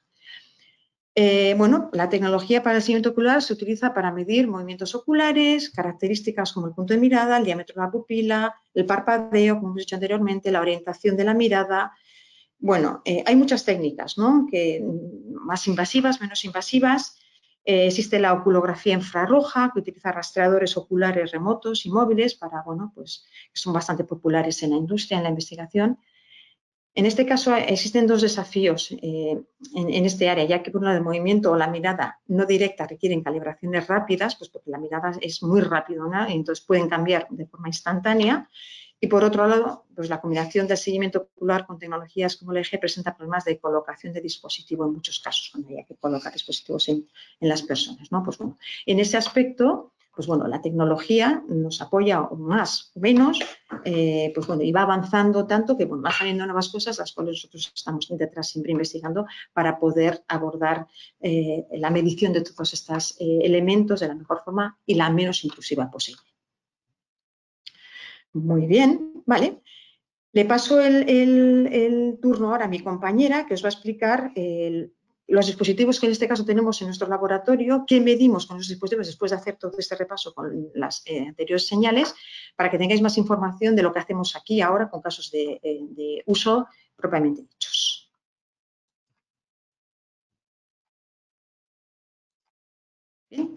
[SPEAKER 1] Eh, bueno, la tecnología para el seguimiento ocular se utiliza para medir movimientos oculares, características como el punto de mirada, el diámetro de la pupila, el parpadeo, como hemos dicho anteriormente, la orientación de la mirada. Bueno, eh, hay muchas técnicas, ¿no? Que, más invasivas, menos invasivas. Eh, existe la oculografía infrarroja, que utiliza rastreadores oculares remotos y móviles para, bueno, pues que son bastante populares en la industria, en la investigación. En este caso existen dos desafíos eh, en, en este área, ya que por un lado el movimiento o la mirada no directa requieren calibraciones rápidas, pues porque la mirada es muy rápida, ¿no? Y entonces pueden cambiar de forma instantánea. Y por otro lado, pues la combinación del seguimiento ocular con tecnologías como el E G presenta problemas de colocación de dispositivo en muchos casos, cuando hay que colocar dispositivos en, en las personas, ¿no? Pues bueno, en ese aspecto, pues bueno, la tecnología nos apoya más o menos, eh, pues bueno, y va avanzando tanto que bueno, van saliendo nuevas cosas, las cuales nosotros estamos detrás siempre investigando para poder abordar eh, la medición de todos estos eh, elementos de la mejor forma y la menos intrusiva posible. Muy bien, vale. Le paso el, el, el turno ahora a mi compañera, que os va a explicar el, los dispositivos que en este caso tenemos en nuestro laboratorio, qué medimos con los dispositivos después de hacer todo este repaso con las eh, anteriores señales, para que tengáis más información de lo que hacemos aquí ahora con casos de, de, de uso propiamente dichos. ¿Bien?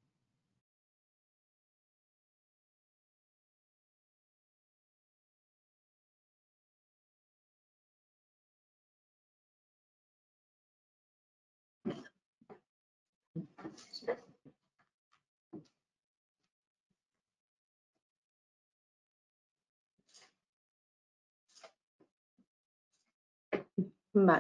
[SPEAKER 2] Vale.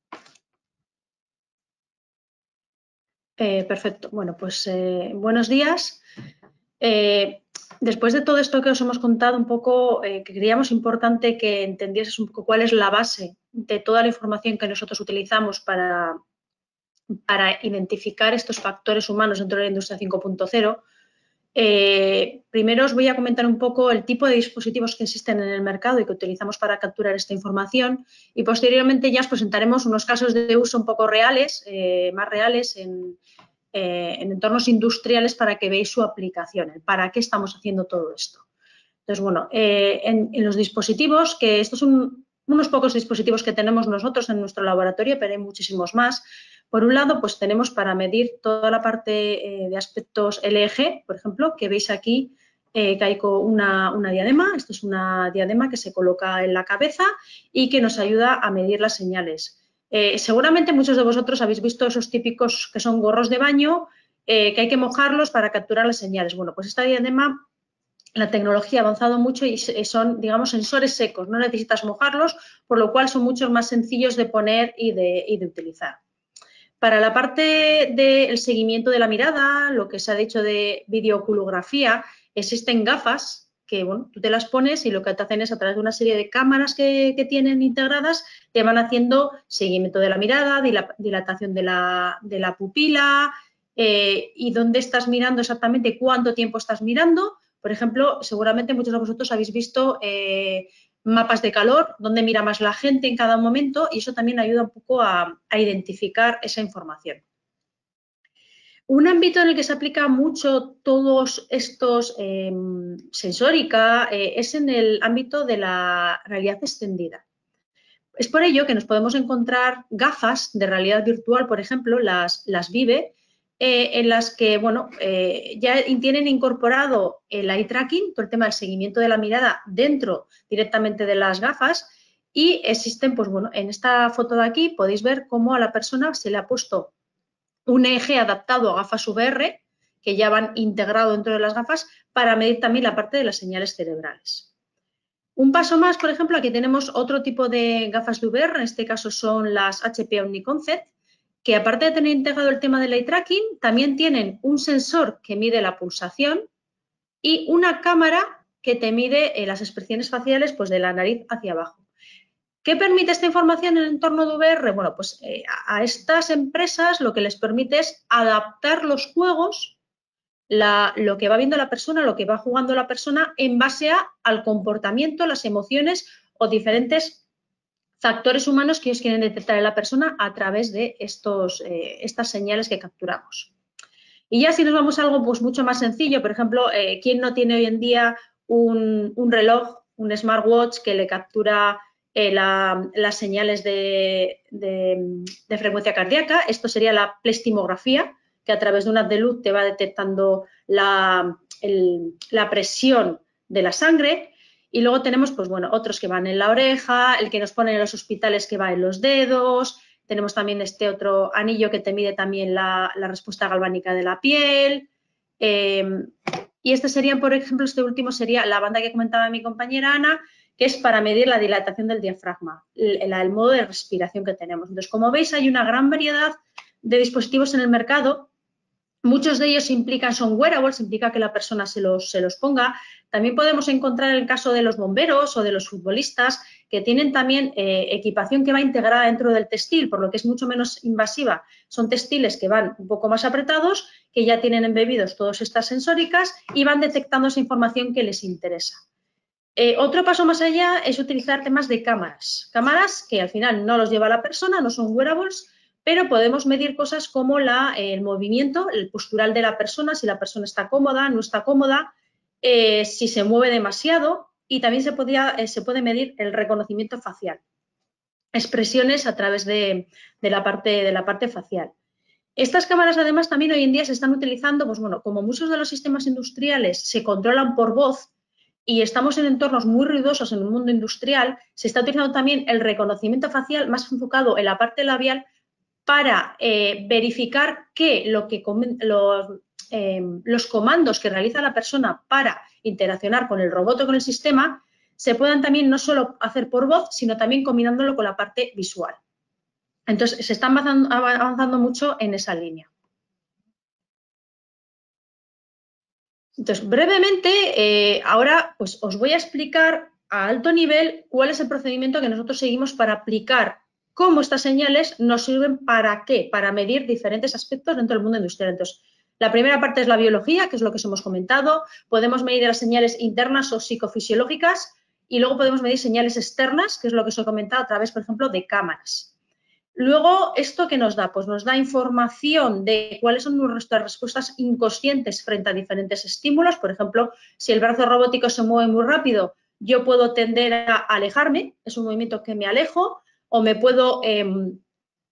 [SPEAKER 2] Eh, perfecto. Bueno, pues eh, buenos días. Eh, después de todo esto que os hemos contado un poco, eh, que creíamos importante que entendieses un poco cuál es la base de toda la información que nosotros utilizamos para, para identificar estos factores humanos dentro de la industria cinco punto cero. Eh, primero os voy a comentar un poco el tipo de dispositivos que existen en el mercado y que utilizamos para capturar esta información, y posteriormente ya os presentaremos unos casos de uso un poco reales, eh, más reales en, eh, en entornos industriales, para que veáis su aplicación, el para qué estamos haciendo todo esto. Entonces, bueno, eh, en, en los dispositivos, que estos son unos pocos dispositivos que tenemos nosotros en nuestro laboratorio, pero hay muchísimos más. Por un lado, pues tenemos para medir toda la parte eh, de aspectos L E G, por ejemplo, que veis aquí eh, Kaiko una, una diadema. Esto es una diadema que se coloca en la cabeza y que nos ayuda a medir las señales. Eh, seguramente muchos de vosotros habéis visto esos típicos que son gorros de baño, eh, que hay que mojarlos para capturar las señales. Bueno, pues esta diadema, la tecnología ha avanzado mucho y son, digamos, sensores secos, no necesitas mojarlos, por lo cual son mucho más sencillos de poner y de, y de utilizar. Para la parte del seguimiento de la mirada, lo que se ha dicho de videoculografía, existen gafas que, bueno, tú te las pones y lo que te hacen es, a través de una serie de cámaras que, que tienen integradas, te van haciendo seguimiento de la mirada, dilatación de la, de la pupila, eh, y dónde estás mirando exactamente, cuánto tiempo estás mirando. Por ejemplo, seguramente muchos de vosotros habéis visto eh, mapas de calor, dónde mira más la gente en cada momento, y eso también ayuda un poco a, a identificar esa información. Un ámbito en el que se aplica mucho todos estos eh, sensórica eh, es en el ámbito de la realidad extendida. Es por ello que nos podemos encontrar gafas de realidad virtual, por ejemplo, las, las Vive, eh, en las que, bueno, eh, ya tienen incorporado el eye tracking, todo el tema del seguimiento de la mirada dentro directamente de las gafas, y existen, pues bueno, en esta foto de aquí podéis ver cómo a la persona se le ha puesto un eje adaptado a gafas V R, que ya van integrado dentro de las gafas, para medir también la parte de las señales cerebrales. Un paso más, por ejemplo, aquí tenemos otro tipo de gafas de V R, en este caso son las H P Omniconcept, que aparte de tener integrado el tema del eye tracking, también tienen un sensor que mide la pulsación y una cámara que te mide eh, las expresiones faciales, pues de la nariz hacia abajo. ¿Qué permite esta información en el entorno de V R? Bueno, pues eh, a estas empresas lo que les permite es adaptar los juegos, la, lo que va viendo la persona, lo que va jugando la persona en base a, al comportamiento, las emociones o diferentes factores humanos que ellos quieren detectar en la persona a través de estos, eh, estas señales que capturamos. Y ya si nos vamos a algo pues, mucho más sencillo, por ejemplo, eh, ¿quién no tiene hoy en día un, un reloj, un smartwatch que le captura eh, la, las señales de, de, de frecuencia cardíaca? Esto sería la plestimografía, que a través de una de luz te va detectando la, el, la presión de la sangre. Y luego tenemos, pues bueno, otros que van en la oreja, el que nos ponen en los hospitales que va en los dedos. Tenemos también este otro anillo que te mide también la, la respuesta galvánica de la piel. Eh, y este sería, por ejemplo, este último sería la banda que comentaba mi compañera Ana, que es para medir la dilatación del diafragma, el, el modo de respiración que tenemos. Entonces, como veis, hay una gran variedad de dispositivos en el mercado. Muchos de ellos implican, son wearables, implica que la persona se los, se los ponga. También podemos encontrar el caso de los bomberos o de los futbolistas, que tienen también eh, equipación que va integrada dentro del textil, por lo que es mucho menos invasiva. Son textiles que van un poco más apretados, que ya tienen embebidos todas estas sensóricas y van detectando esa información que les interesa. Eh, otro paso más allá es utilizar temas de cámaras. Cámaras que al final no los lleva la persona, no son wearables, pero podemos medir cosas como la, eh, el movimiento, el postural de la persona, si la persona está cómoda, no está cómoda, eh, si se mueve demasiado, y también se, podía, eh, se puede medir el reconocimiento facial, expresiones a través de, de, la parte, de la parte facial. Estas cámaras además también hoy en día se están utilizando, pues bueno, como muchos de los sistemas industriales se controlan por voz y estamos en entornos muy ruidosos en el mundo industrial, se está utilizando también el reconocimiento facial más enfocado en la parte labial para eh, verificar que, lo que los, eh, los comandos que realiza la persona para interaccionar con el robot o con el sistema se puedan también no solo hacer por voz, sino también combinándolo con la parte visual. Entonces, se está avanzando, avanzando mucho en esa línea. Entonces, brevemente, eh, ahora pues, os voy a explicar a alto nivel cuál es el procedimiento que nosotros seguimos para aplicar cómo estas señales nos sirven para qué, para medir diferentes aspectos dentro del mundo industrial. Entonces, la primera parte es la biología, que es lo que os hemos comentado. Podemos medir las señales internas o psicofisiológicas y luego podemos medir señales externas, que es lo que os he comentado a través, por ejemplo, de cámaras. Luego, ¿esto qué nos da? Pues nos da información de cuáles son nuestras respuestas inconscientes frente a diferentes estímulos. Por ejemplo, si el brazo robótico se mueve muy rápido, yo puedo tender a alejarme, es un movimiento que me alejo, o me puedo eh,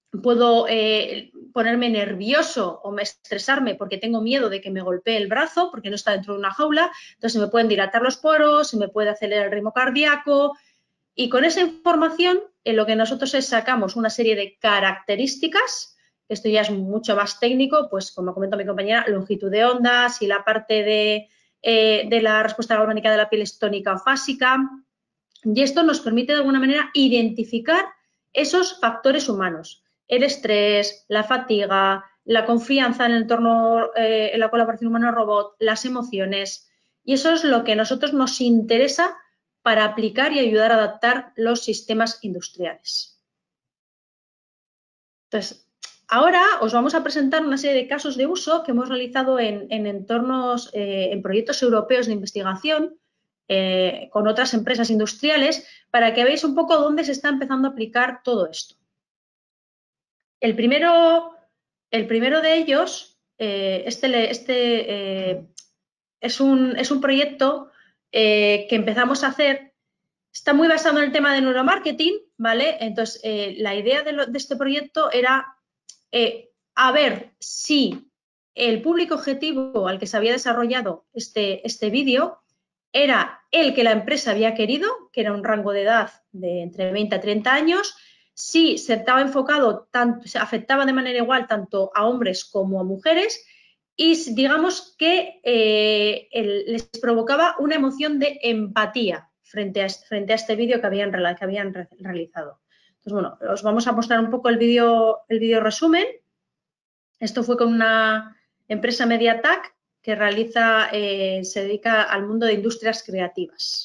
[SPEAKER 2] puedo eh, ponerme nervioso o me estresarme porque tengo miedo de que me golpee el brazo porque no está dentro de una jaula, entonces se me pueden dilatar los poros, se me puede acelerar el ritmo cardíaco y con esa información en lo que nosotros es sacamos una serie de características, esto ya es mucho más técnico, pues como comentó mi compañera, longitud de ondas y la parte de, eh, de la respuesta galvánica de la piel es tónica o fásica y esto nos permite de alguna manera identificar esos factores humanos. El estrés, la fatiga, la confianza en el entorno, eh, en la colaboración humano-robot, las emociones. Y eso es lo que a nosotros nos interesa para aplicar y ayudar a adaptar los sistemas industriales. Entonces, ahora os vamos a presentar una serie de casos de uso que hemos realizado en, en entornos, eh, en proyectos europeos de investigación eh, con otras empresas industriales para que veáis un poco dónde se está empezando a aplicar todo esto. El primero, el primero de ellos, eh, este, este eh, es, un, es un proyecto eh, que empezamos a hacer, está muy basado en el tema de neuromarketing, ¿vale? Entonces, eh, la idea de, lo, de este proyecto era eh, a ver si el público objetivo al que se había desarrollado este, este vídeo era el que la empresa había querido, que era un rango de edad de entre veinte a treinta años, si se estaba enfocado, tanto, se afectaba de manera igual tanto a hombres como a mujeres y digamos que eh, el, les provocaba una emoción de empatía frente a, frente a este vídeo que habían, que habían realizado. Entonces, bueno, os vamos a mostrar un poco el vídeo el vídeo resumen. Esto fue con una empresa MediaTek que realiza, eh, se dedica al mundo de industrias creativas.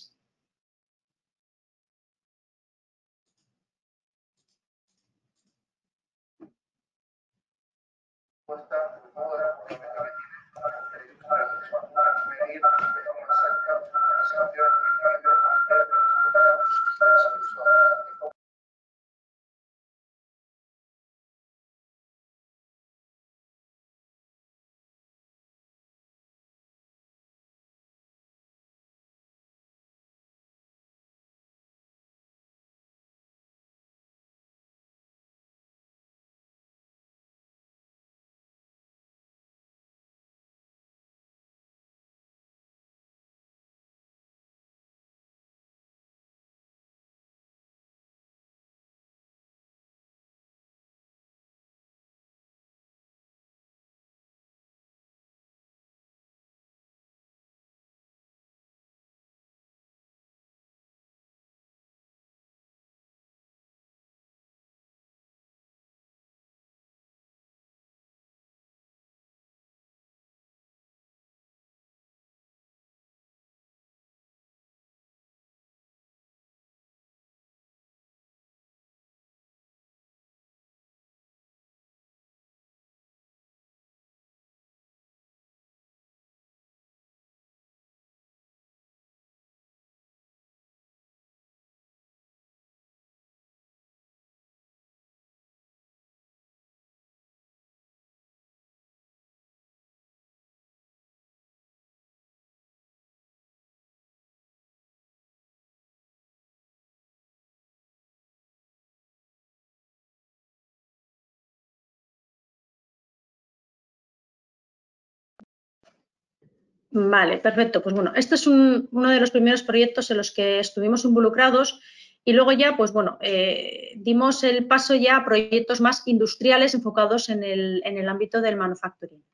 [SPEAKER 2] Vale, perfecto. Pues bueno, este es un, uno de los primeros proyectos en los que estuvimos involucrados y luego ya, pues bueno, eh, dimos el paso ya a proyectos más industriales enfocados en el, en el ámbito del manufacturing.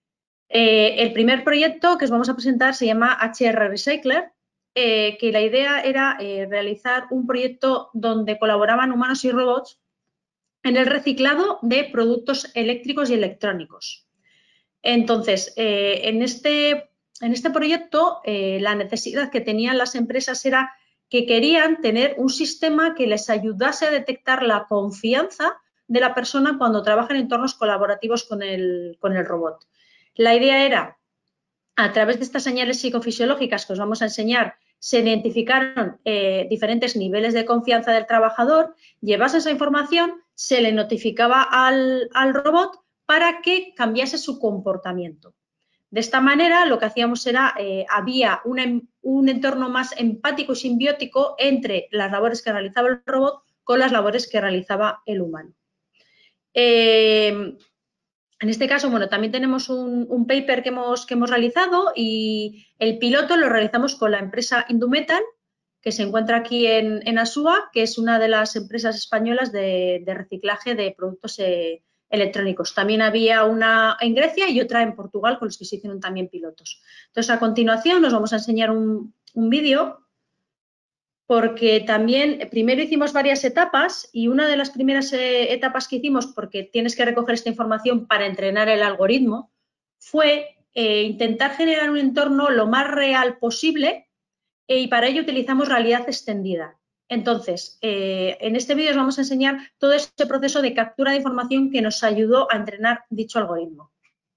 [SPEAKER 2] Eh, el primer proyecto que os vamos a presentar se llama H R Recycler, eh, que la idea era eh, realizar un proyecto donde colaboraban humanos y robots en el reciclado de productos eléctricos y electrónicos. Entonces, eh, en este En este proyecto, eh, la necesidad que tenían las empresas era que querían tener un sistema que les ayudase a detectar la confianza de la persona cuando trabaja en entornos colaborativos con el, con el robot. La idea era, a través de estas señales psicofisiológicas que os vamos a enseñar, se identificaron eh, diferentes niveles de confianza del trabajador, llevase esa información, se le notificaba al, al robot para que cambiase su comportamiento. De esta manera, lo que hacíamos era, eh, había una, un entorno más empático y simbiótico entre las labores que realizaba el robot con las labores que realizaba el humano. Eh, en este caso, bueno, también tenemos un, un paper que hemos, que hemos realizado y el piloto lo realizamos con la empresa Indumetal, que se encuentra aquí en, en Asúa, que es una de las empresas españolas de, de reciclaje de productos eh, electrónicos. También había una en Grecia y otra en Portugal, con los que se hicieron también pilotos. Entonces, a continuación nos vamos a enseñar un, un vídeo, porque también primero hicimos varias etapas y una de las primeras eh, etapas que hicimos, porque tienes que recoger esta información para entrenar el algoritmo, fue eh, intentar generar un entorno lo más real posible eh, y para ello utilizamos realidad extendida. Entonces, eh, en este vídeo os vamos a enseñar todo este proceso de captura de información que nos ayudó a entrenar dicho algoritmo.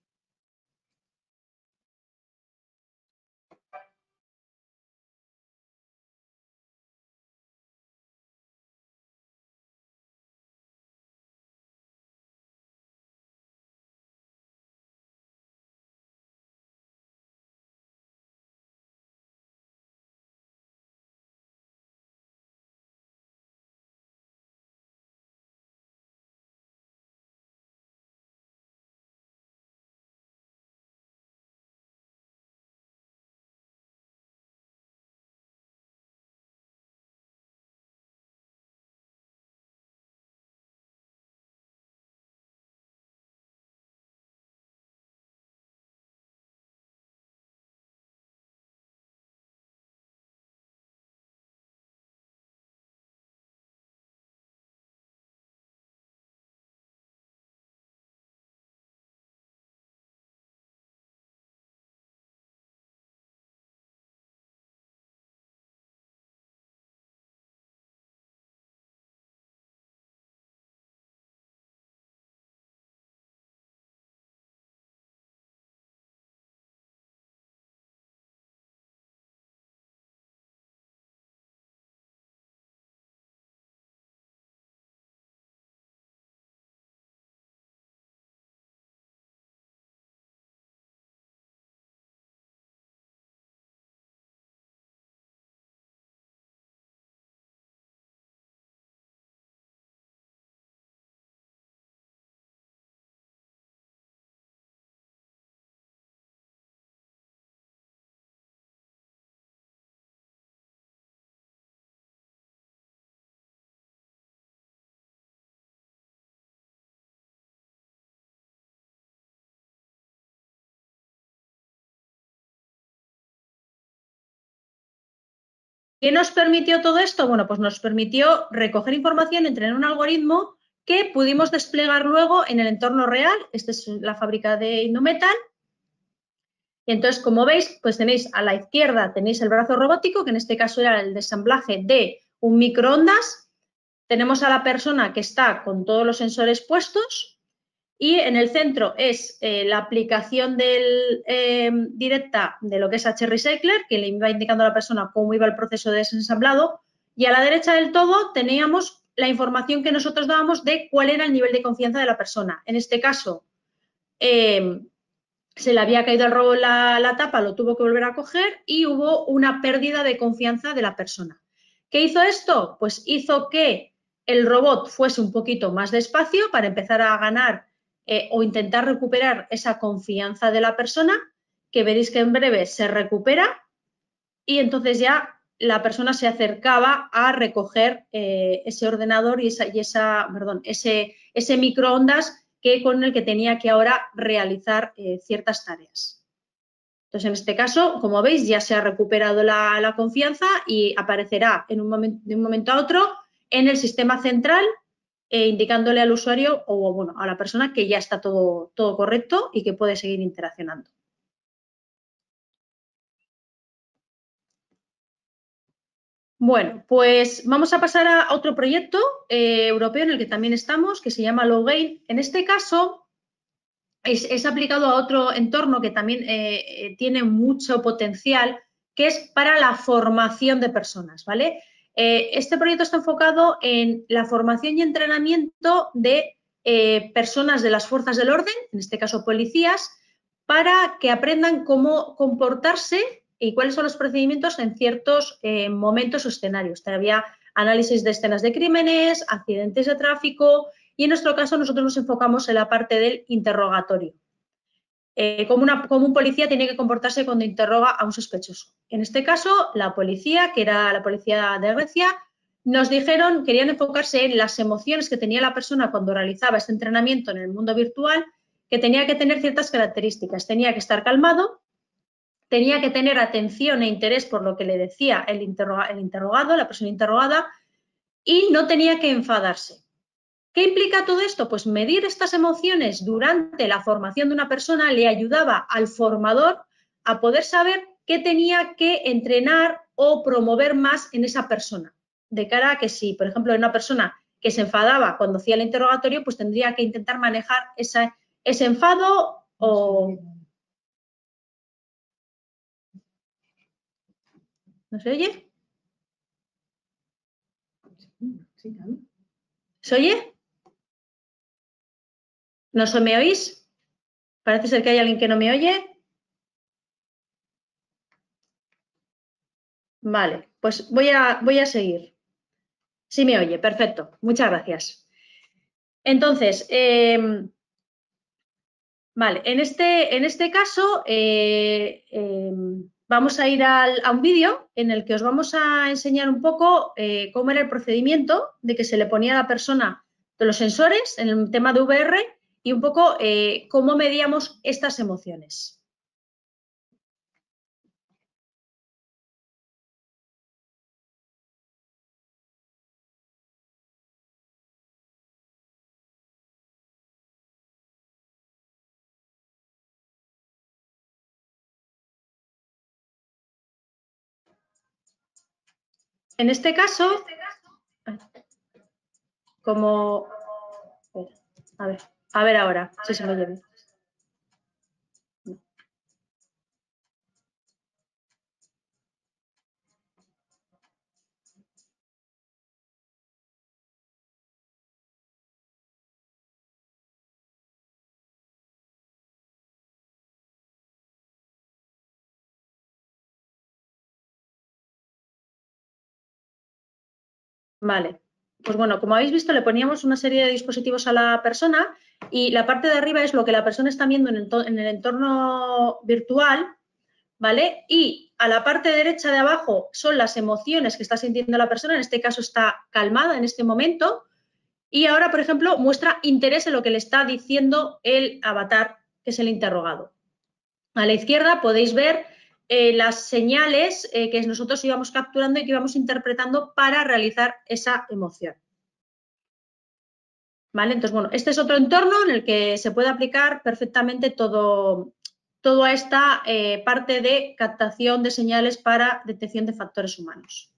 [SPEAKER 2] ¿Qué nos permitió todo esto? Bueno, pues nos permitió recoger información, entrenar un algoritmo que pudimos desplegar luego en el entorno real. Esta es la fábrica de Indumetal. Y entonces, como veis, pues tenéis a la izquierda tenéis el brazo robótico, que en este caso era el desamblaje de un microondas. Tenemos a la persona que está con todos los sensores puestos. Y en el centro es eh, la aplicación del, eh, directa de lo que es H Recycler, que le iba indicando a la persona cómo iba el proceso de desensamblado. Y a la derecha del todo teníamos la información que nosotros dábamos de cuál era el nivel de confianza de la persona. En este caso, eh, se le había caído al robo la, la tapa, lo tuvo que volver a coger y hubo una pérdida de confianza de la persona. ¿Qué hizo esto? Pues hizo que el robot fuese un poquito más despacio para empezar a ganar Eh, o intentar recuperar esa confianza de la persona, que veréis que en breve se recupera y entonces ya la persona se acercaba a recoger eh, ese ordenador y esa, y esa perdón, ese, ese microondas que, con el que tenía que ahora realizar eh, ciertas tareas. Entonces, en este caso, como veis, ya se ha recuperado la, la confianza y aparecerá en un momento, de un momento a otro en el sistema central, Eh, indicándole al usuario o bueno, a la persona que ya está todo, todo correcto y que puede seguir interaccionando. Bueno, pues vamos a pasar a otro proyecto eh, europeo en el que también estamos, que se llama Lowgain. En este caso es, es aplicado a otro entorno que también eh, tiene mucho potencial, que es para la formación de personas, ¿vale? Eh, este proyecto está enfocado en la formación y entrenamiento de eh, personas de las fuerzas del orden, en este caso policías, para que aprendan cómo comportarse y cuáles son los procedimientos en ciertos eh, momentos o escenarios. Había análisis de escenas de crímenes, accidentes de tráfico y en nuestro caso nosotros nos enfocamos en la parte del interrogatorio. Eh, como, una, como un policía tiene que comportarse cuando interroga a un sospechoso. En este caso, la policía, que era la policía de Grecia, nos dijeron, querían enfocarse en las emociones que tenía la persona cuando realizaba este entrenamiento en el mundo virtual, que tenía que tener ciertas características. Tenía que estar calmado, tenía que tener atención e interés por lo que le decía el, interroga, el interrogado, la persona interrogada, y no tenía que enfadarse. ¿Qué implica todo esto? Pues medir estas emociones durante la formación de una persona le ayudaba al formador a poder saber qué tenía que entrenar o promover más en esa persona. De cara a que si, por ejemplo, una persona que se enfadaba cuando hacía el interrogatorio, pues tendría que intentar manejar esa, ese enfado o... ¿No se oye? ¿Se oye? ¿No se me oís? Parece ser que hay alguien que no me oye. Vale, pues voy a, voy a seguir. Sí me oye, perfecto. Muchas gracias. Entonces, eh, vale, en este, en este caso eh, eh, vamos a ir al, a un vídeo en el que os vamos a enseñar un poco eh, cómo era el procedimiento de que se le ponía a la persona de los sensores en el tema de V R y un poco eh, cómo medíamos estas emociones. En este caso, como... A ver, a ver ahora, si se me oye bien. Vale, pues bueno, como habéis visto, le poníamos una serie de dispositivos a la persona y la parte de arriba es lo que la persona está viendo en el, en el entorno virtual, ¿vale? Y a la parte derecha de abajo son las emociones que está sintiendo la persona, en este caso está calmada en este momento, y ahora, por ejemplo, muestra interés en lo que le está diciendo el avatar, que es el interrogado. A la izquierda podéis ver eh, las señales eh, que nosotros íbamos capturando y que íbamos interpretando para realizar esa emoción. ¿Vale? Entonces, bueno, este es otro entorno en el que se puede aplicar perfectamente todo, toda esta eh, parte de captación de señales para detección de factores humanos.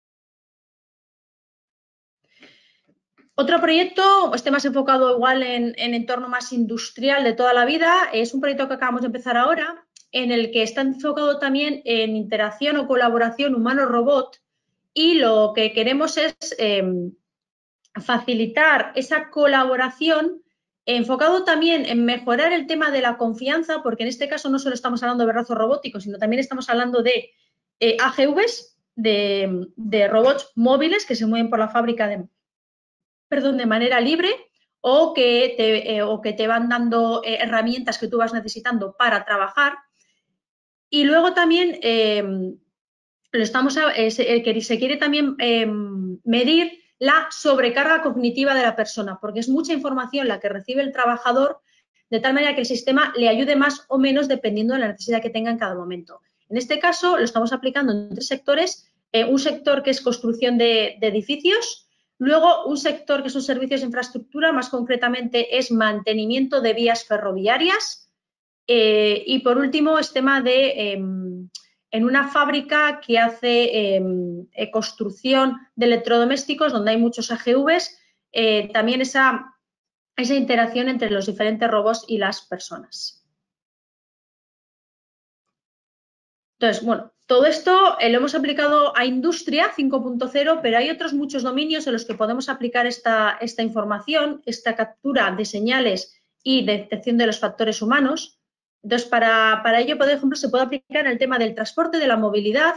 [SPEAKER 2] Otro proyecto, este más enfocado igual en, en entorno más industrial de toda la vida, es un proyecto que acabamos de empezar ahora, en el que está enfocado también en interacción o colaboración humano-robot, y lo que queremos es eh, facilitar esa colaboración enfocado también en mejorar el tema de la confianza, porque en este caso no solo estamos hablando de brazos robóticos, sino también estamos hablando de eh, A G Vs, de, de robots móviles que se mueven por la fábrica de, perdón, de manera libre, o que te, eh, o que te van dando eh, herramientas que tú vas necesitando para trabajar. Y luego también eh, lo estamos a, eh, se, eh, se quiere también eh, medir la sobrecarga cognitiva de la persona, porque es mucha información la que recibe el trabajador, de tal manera que el sistema le ayude más o menos dependiendo de la necesidad que tenga en cada momento. En este caso lo estamos aplicando en tres sectores, eh, un sector que es construcción de, de edificios, luego un sector que son servicios de infraestructura, más concretamente es mantenimiento de vías ferroviarias, eh, y por último es tema de... Eh, en una fábrica que hace eh, construcción de electrodomésticos, donde hay muchos A G Vs, eh, también esa, esa interacción entre los diferentes robots y las personas. Entonces, bueno, todo esto eh, lo hemos aplicado a industria cinco punto cero, pero hay otros muchos dominios en los que podemos aplicar esta, esta información, esta captura de señales y detección de los factores humanos. Entonces, para, para ello, por ejemplo, se puede aplicar el tema del transporte, de la movilidad,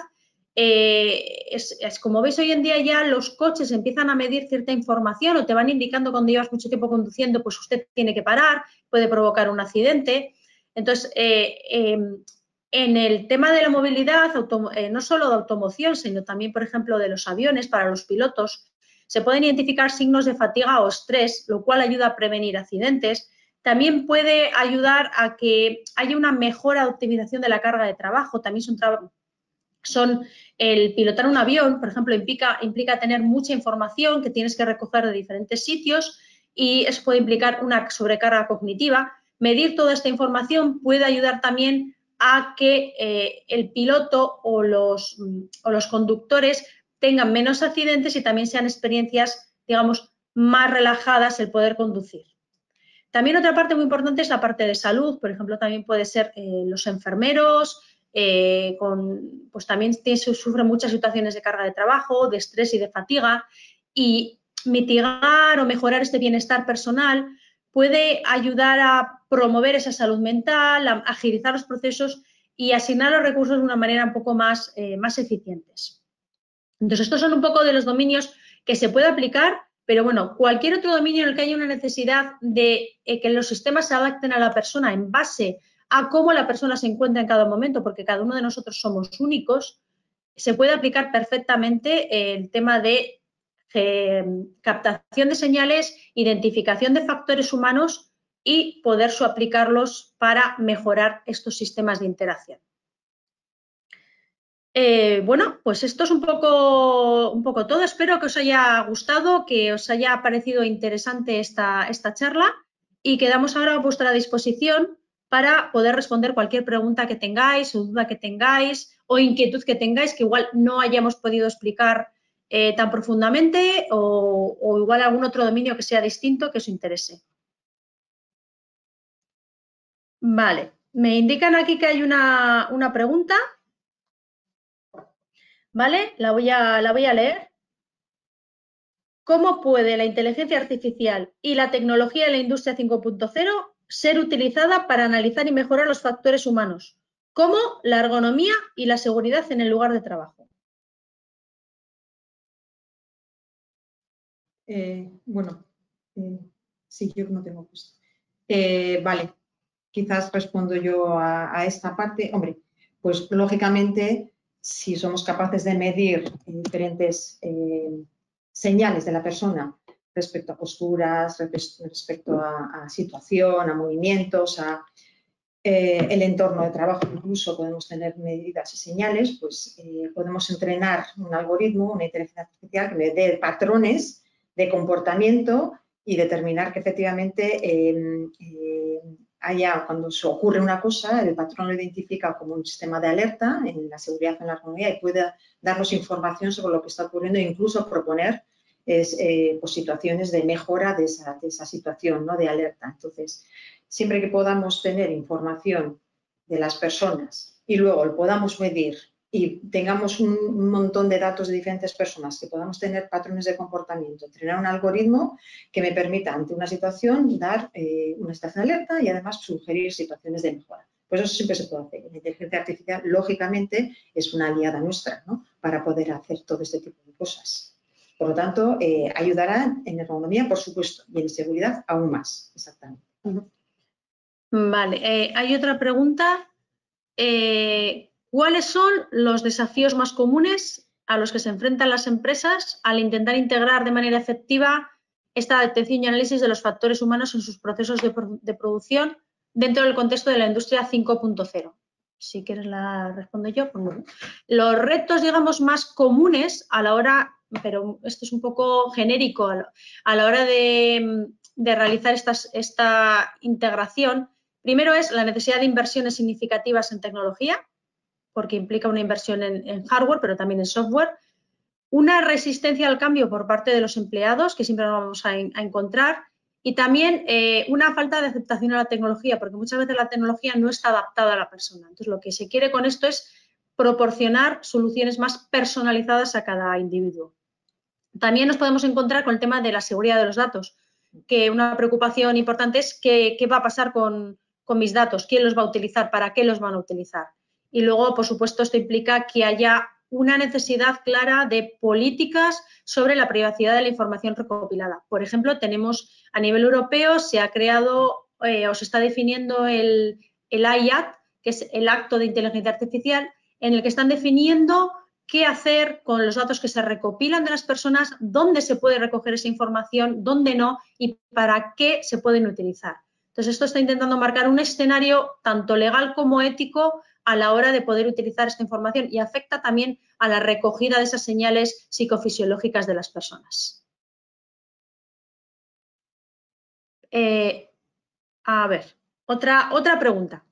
[SPEAKER 2] eh, es, es como veis hoy en día ya los coches empiezan a medir cierta información o te van indicando cuando llevas mucho tiempo conduciendo, pues usted tiene que parar, puede provocar un accidente. Entonces, eh, eh, en el tema de la movilidad, auto, eh, no solo de automoción, sino también, por ejemplo, de los aviones para los pilotos, se pueden identificar signos de fatiga o estrés, lo cual ayuda a prevenir accidentes. También puede ayudar a que haya una mejora de optimización de la carga de trabajo. También son, son el pilotar un avión, por ejemplo, implica, implica tener mucha información que tienes que recoger de diferentes sitios y eso puede implicar una sobrecarga cognitiva. Medir toda esta información puede ayudar también a que eh, el piloto o los, o los conductores tengan menos accidentes y también sean experiencias, digamos, más relajadas el poder conducir. También otra parte muy importante es la parte de salud, por ejemplo, también puede ser eh, los enfermeros, eh, con, pues también sufren muchas situaciones de carga de trabajo, de estrés y de fatiga, y mitigar o mejorar este bienestar personal puede ayudar a promover esa salud mental, a agilizar los procesos y asignar los recursos de una manera un poco más, eh, más eficientes. Entonces, estos son un poco de los dominios que se puede aplicar, pero bueno, cualquier otro dominio en el que haya una necesidad de eh, que los sistemas se adapten a la persona en base a cómo la persona se encuentra en cada momento, porque cada uno de nosotros somos únicos, se puede aplicar perfectamente el tema de eh, captación de señales, identificación de factores humanos y poder aplicarlos para mejorar estos sistemas de interacción. Eh, bueno, pues esto es un poco, un poco todo. Espero que os haya gustado, que os haya parecido interesante esta, esta charla y quedamos ahora a vuestra disposición para poder responder cualquier pregunta que tengáis o duda que tengáis o inquietud que tengáis que igual no hayamos podido explicar eh, tan profundamente o, o igual algún otro dominio que sea distinto que os interese. Vale, me indican aquí que hay una, una pregunta. ¿Vale? La voy a, la voy a leer. ¿Cómo puede la inteligencia artificial y la tecnología de la industria cinco punto cero ser utilizada para analizar y mejorar los factores humanos, como la ergonomía y la seguridad en el lugar de trabajo?
[SPEAKER 1] Eh, bueno, eh, sí, yo no tengo puesto. Eh, vale, quizás respondo yo a, a esta parte. Hombre, pues lógicamente, si somos capaces de medir diferentes eh, señales de la persona respecto a posturas, respecto a, a situación, a movimientos, a eh, el entorno de trabajo, incluso podemos tener medidas y señales, pues eh, podemos entrenar un algoritmo, una inteligencia artificial que me dé patrones de comportamiento y determinar que efectivamente eh, eh, haya, cuando se ocurre una cosa, el patrón lo identifica como un sistema de alerta en la seguridad en la ergonomía y pueda darnos información sobre lo que está ocurriendo e incluso proponer es, eh, pues, situaciones de mejora de esa, de esa situación, ¿no?, de alerta. Entonces, siempre que podamos tener información de las personas y luego lo podamos medir y tengamos un montón de datos de diferentes personas, que podamos tener patrones de comportamiento, entrenar un algoritmo que me permita ante una situación dar eh, una situación de alerta y además sugerir situaciones de mejora. Pues eso siempre se puede hacer. La inteligencia artificial, lógicamente, es una aliada nuestra, ¿no?, para poder hacer todo este tipo de cosas. Por lo tanto, eh, ayudará en ergonomía, por supuesto, y en seguridad aún más, exactamente. Uh-huh.
[SPEAKER 2] Vale, eh, hay otra pregunta. Eh, ¿Cuáles son los desafíos más comunes a los que se enfrentan las empresas al intentar integrar de manera efectiva esta detección y análisis de los factores humanos en sus procesos de, de producción dentro del contexto de la industria cinco punto cero? Si quieres la respondo yo. Pues bueno. Los retos, digamos, más comunes a la hora, pero esto es un poco genérico, a la, a la hora de, de realizar estas, esta integración. Primero es la necesidad de inversiones significativas en tecnología, porque implica una inversión en, en hardware, pero también en software. Una resistencia al cambio por parte de los empleados, que siempre nos vamos a, a encontrar. Y también eh, una falta de aceptación a la tecnología, porque muchas veces la tecnología no está adaptada a la persona. Entonces, lo que se quiere con esto es proporcionar soluciones más personalizadas a cada individuo. También nos podemos encontrar con el tema de la seguridad de los datos, que una preocupación importante es qué, qué va a pasar con, con mis datos, quién los va a utilizar, para qué los van a utilizar. Y luego, por supuesto, esto implica que haya una necesidad clara de políticas sobre la privacidad de la información recopilada. Por ejemplo, tenemos a nivel europeo, se ha creado eh, o se está definiendo el, el I A T, que es el Acto de Inteligencia Artificial, en el que están definiendo qué hacer con los datos que se recopilan de las personas, dónde se puede recoger esa información, dónde no y para qué se pueden utilizar. Entonces, esto está intentando marcar un escenario tanto legal como ético a la hora de poder utilizar esta información y afecta también a la recogida de esas señales psicofisiológicas de las personas. Eh, a ver, otra, otra pregunta.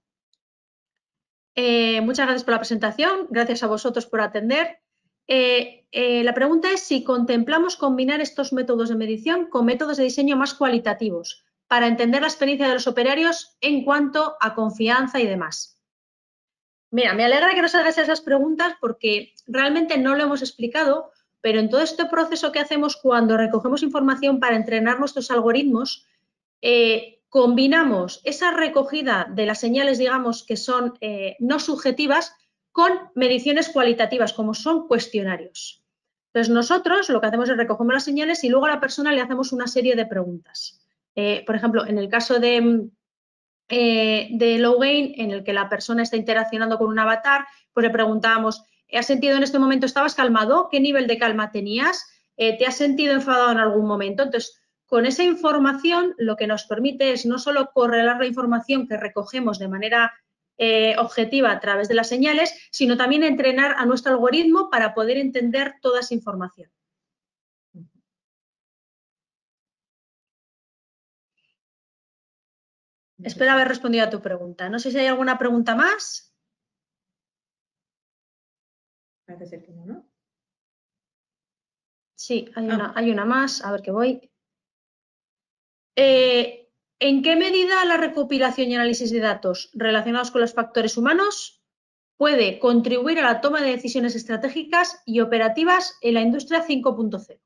[SPEAKER 2] Eh, muchas gracias por la presentación, gracias a vosotros por atender. Eh, eh, la pregunta es si contemplamos combinar estos métodos de medición con métodos de diseño más cualitativos para entender la experiencia de los operarios en cuanto a confianza y demás. Mira, me alegra que nos hagas esas preguntas porque realmente no lo hemos explicado, pero en todo este proceso que hacemos cuando recogemos información para entrenar nuestros algoritmos, eh, combinamos esa recogida de las señales, digamos, que son eh, no subjetivas, con mediciones cualitativas, como son cuestionarios. Entonces, nosotros lo que hacemos es recogemos las señales y luego a la persona le hacemos una serie de preguntas. Eh, por ejemplo, en el caso de, eh, de Low Gain, en el que la persona está interaccionando con un avatar, pues le preguntábamos, ¿has sentido en este momento, estabas calmado? ¿Qué nivel de calma tenías? Eh, ¿Te has sentido enfadado en algún momento? Entonces, con esa información lo que nos permite es no solo correlar la información que recogemos de manera eh, objetiva a través de las señales, sino también entrenar a nuestro algoritmo para poder entender toda esa información. Espero haber respondido a tu pregunta. No sé si hay alguna pregunta más.
[SPEAKER 1] Parece ser que no, ¿no?
[SPEAKER 2] Sí, hay,
[SPEAKER 1] ah.
[SPEAKER 2] una, hay una más. A ver que voy. Eh, ¿En qué medida la recopilación y análisis de datos relacionados con los factores humanos puede contribuir a la toma de decisiones estratégicas y operativas en la industria cinco punto cero?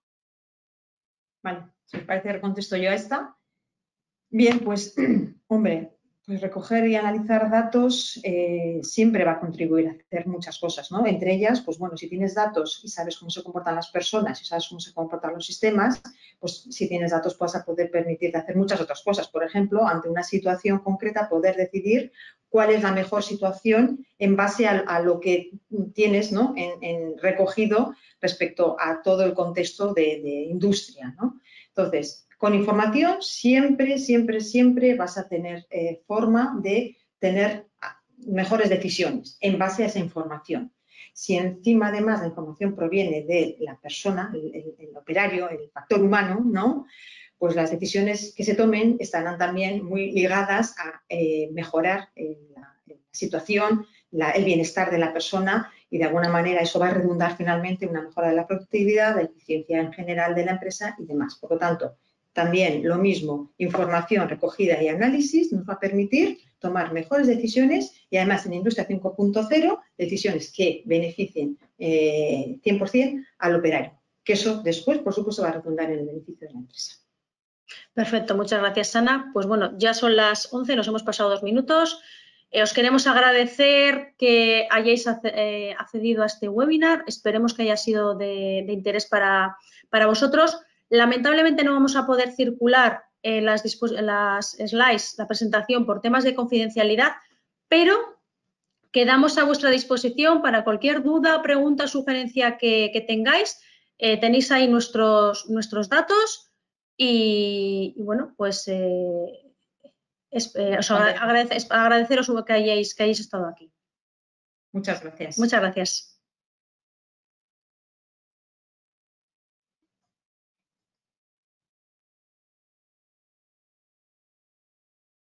[SPEAKER 1] Vale, si os parece, contesto yo a esta. Bien, pues, hombre, pues recoger y analizar datos eh, siempre va a contribuir a hacer muchas cosas, ¿no? Entre ellas, pues bueno, si tienes datos y sabes cómo se comportan las personas y sabes cómo se comportan los sistemas, pues si tienes datos vas a poder permitirte hacer muchas otras cosas. Por ejemplo, ante una situación concreta, poder decidir cuál es la mejor situación en base a, a lo que tienes, ¿no? en, en recogido respecto a todo el contexto de, de industria, ¿no? Entonces, con información siempre, siempre, siempre vas a tener eh, forma de tener mejores decisiones en base a esa información. Si encima además la información proviene de la persona, el, el, el operario, el factor humano, ¿no? Pues las decisiones que se tomen estarán también muy ligadas a eh, mejorar eh, la, la situación, la, el bienestar de la persona y de alguna manera eso va a redundar finalmente en una mejora de la productividad, la eficiencia en general de la empresa y demás. Por lo tanto, también lo mismo, información recogida y análisis nos va a permitir tomar mejores decisiones y además en Industria cinco punto cero decisiones que beneficien eh, cien por cien al operario, que eso después, por supuesto, va a redundar en el beneficio de la empresa.
[SPEAKER 2] Perfecto, muchas gracias, Ana. Pues bueno, ya son las once, nos hemos pasado dos minutos. Eh, os queremos agradecer que hayáis accedido a este webinar. Esperemos que haya sido de, de interés para, para vosotros. Lamentablemente no vamos a poder circular eh, las, las slides, la presentación por temas de confidencialidad, pero quedamos a vuestra disposición para cualquier duda, pregunta, sugerencia que, que tengáis. Eh, tenéis ahí nuestros, nuestros datos y, y bueno, pues eh, es, eh, os agradece, agradeceros que hayáis, que hayáis estado aquí.
[SPEAKER 1] Muchas gracias.
[SPEAKER 2] Muchas gracias.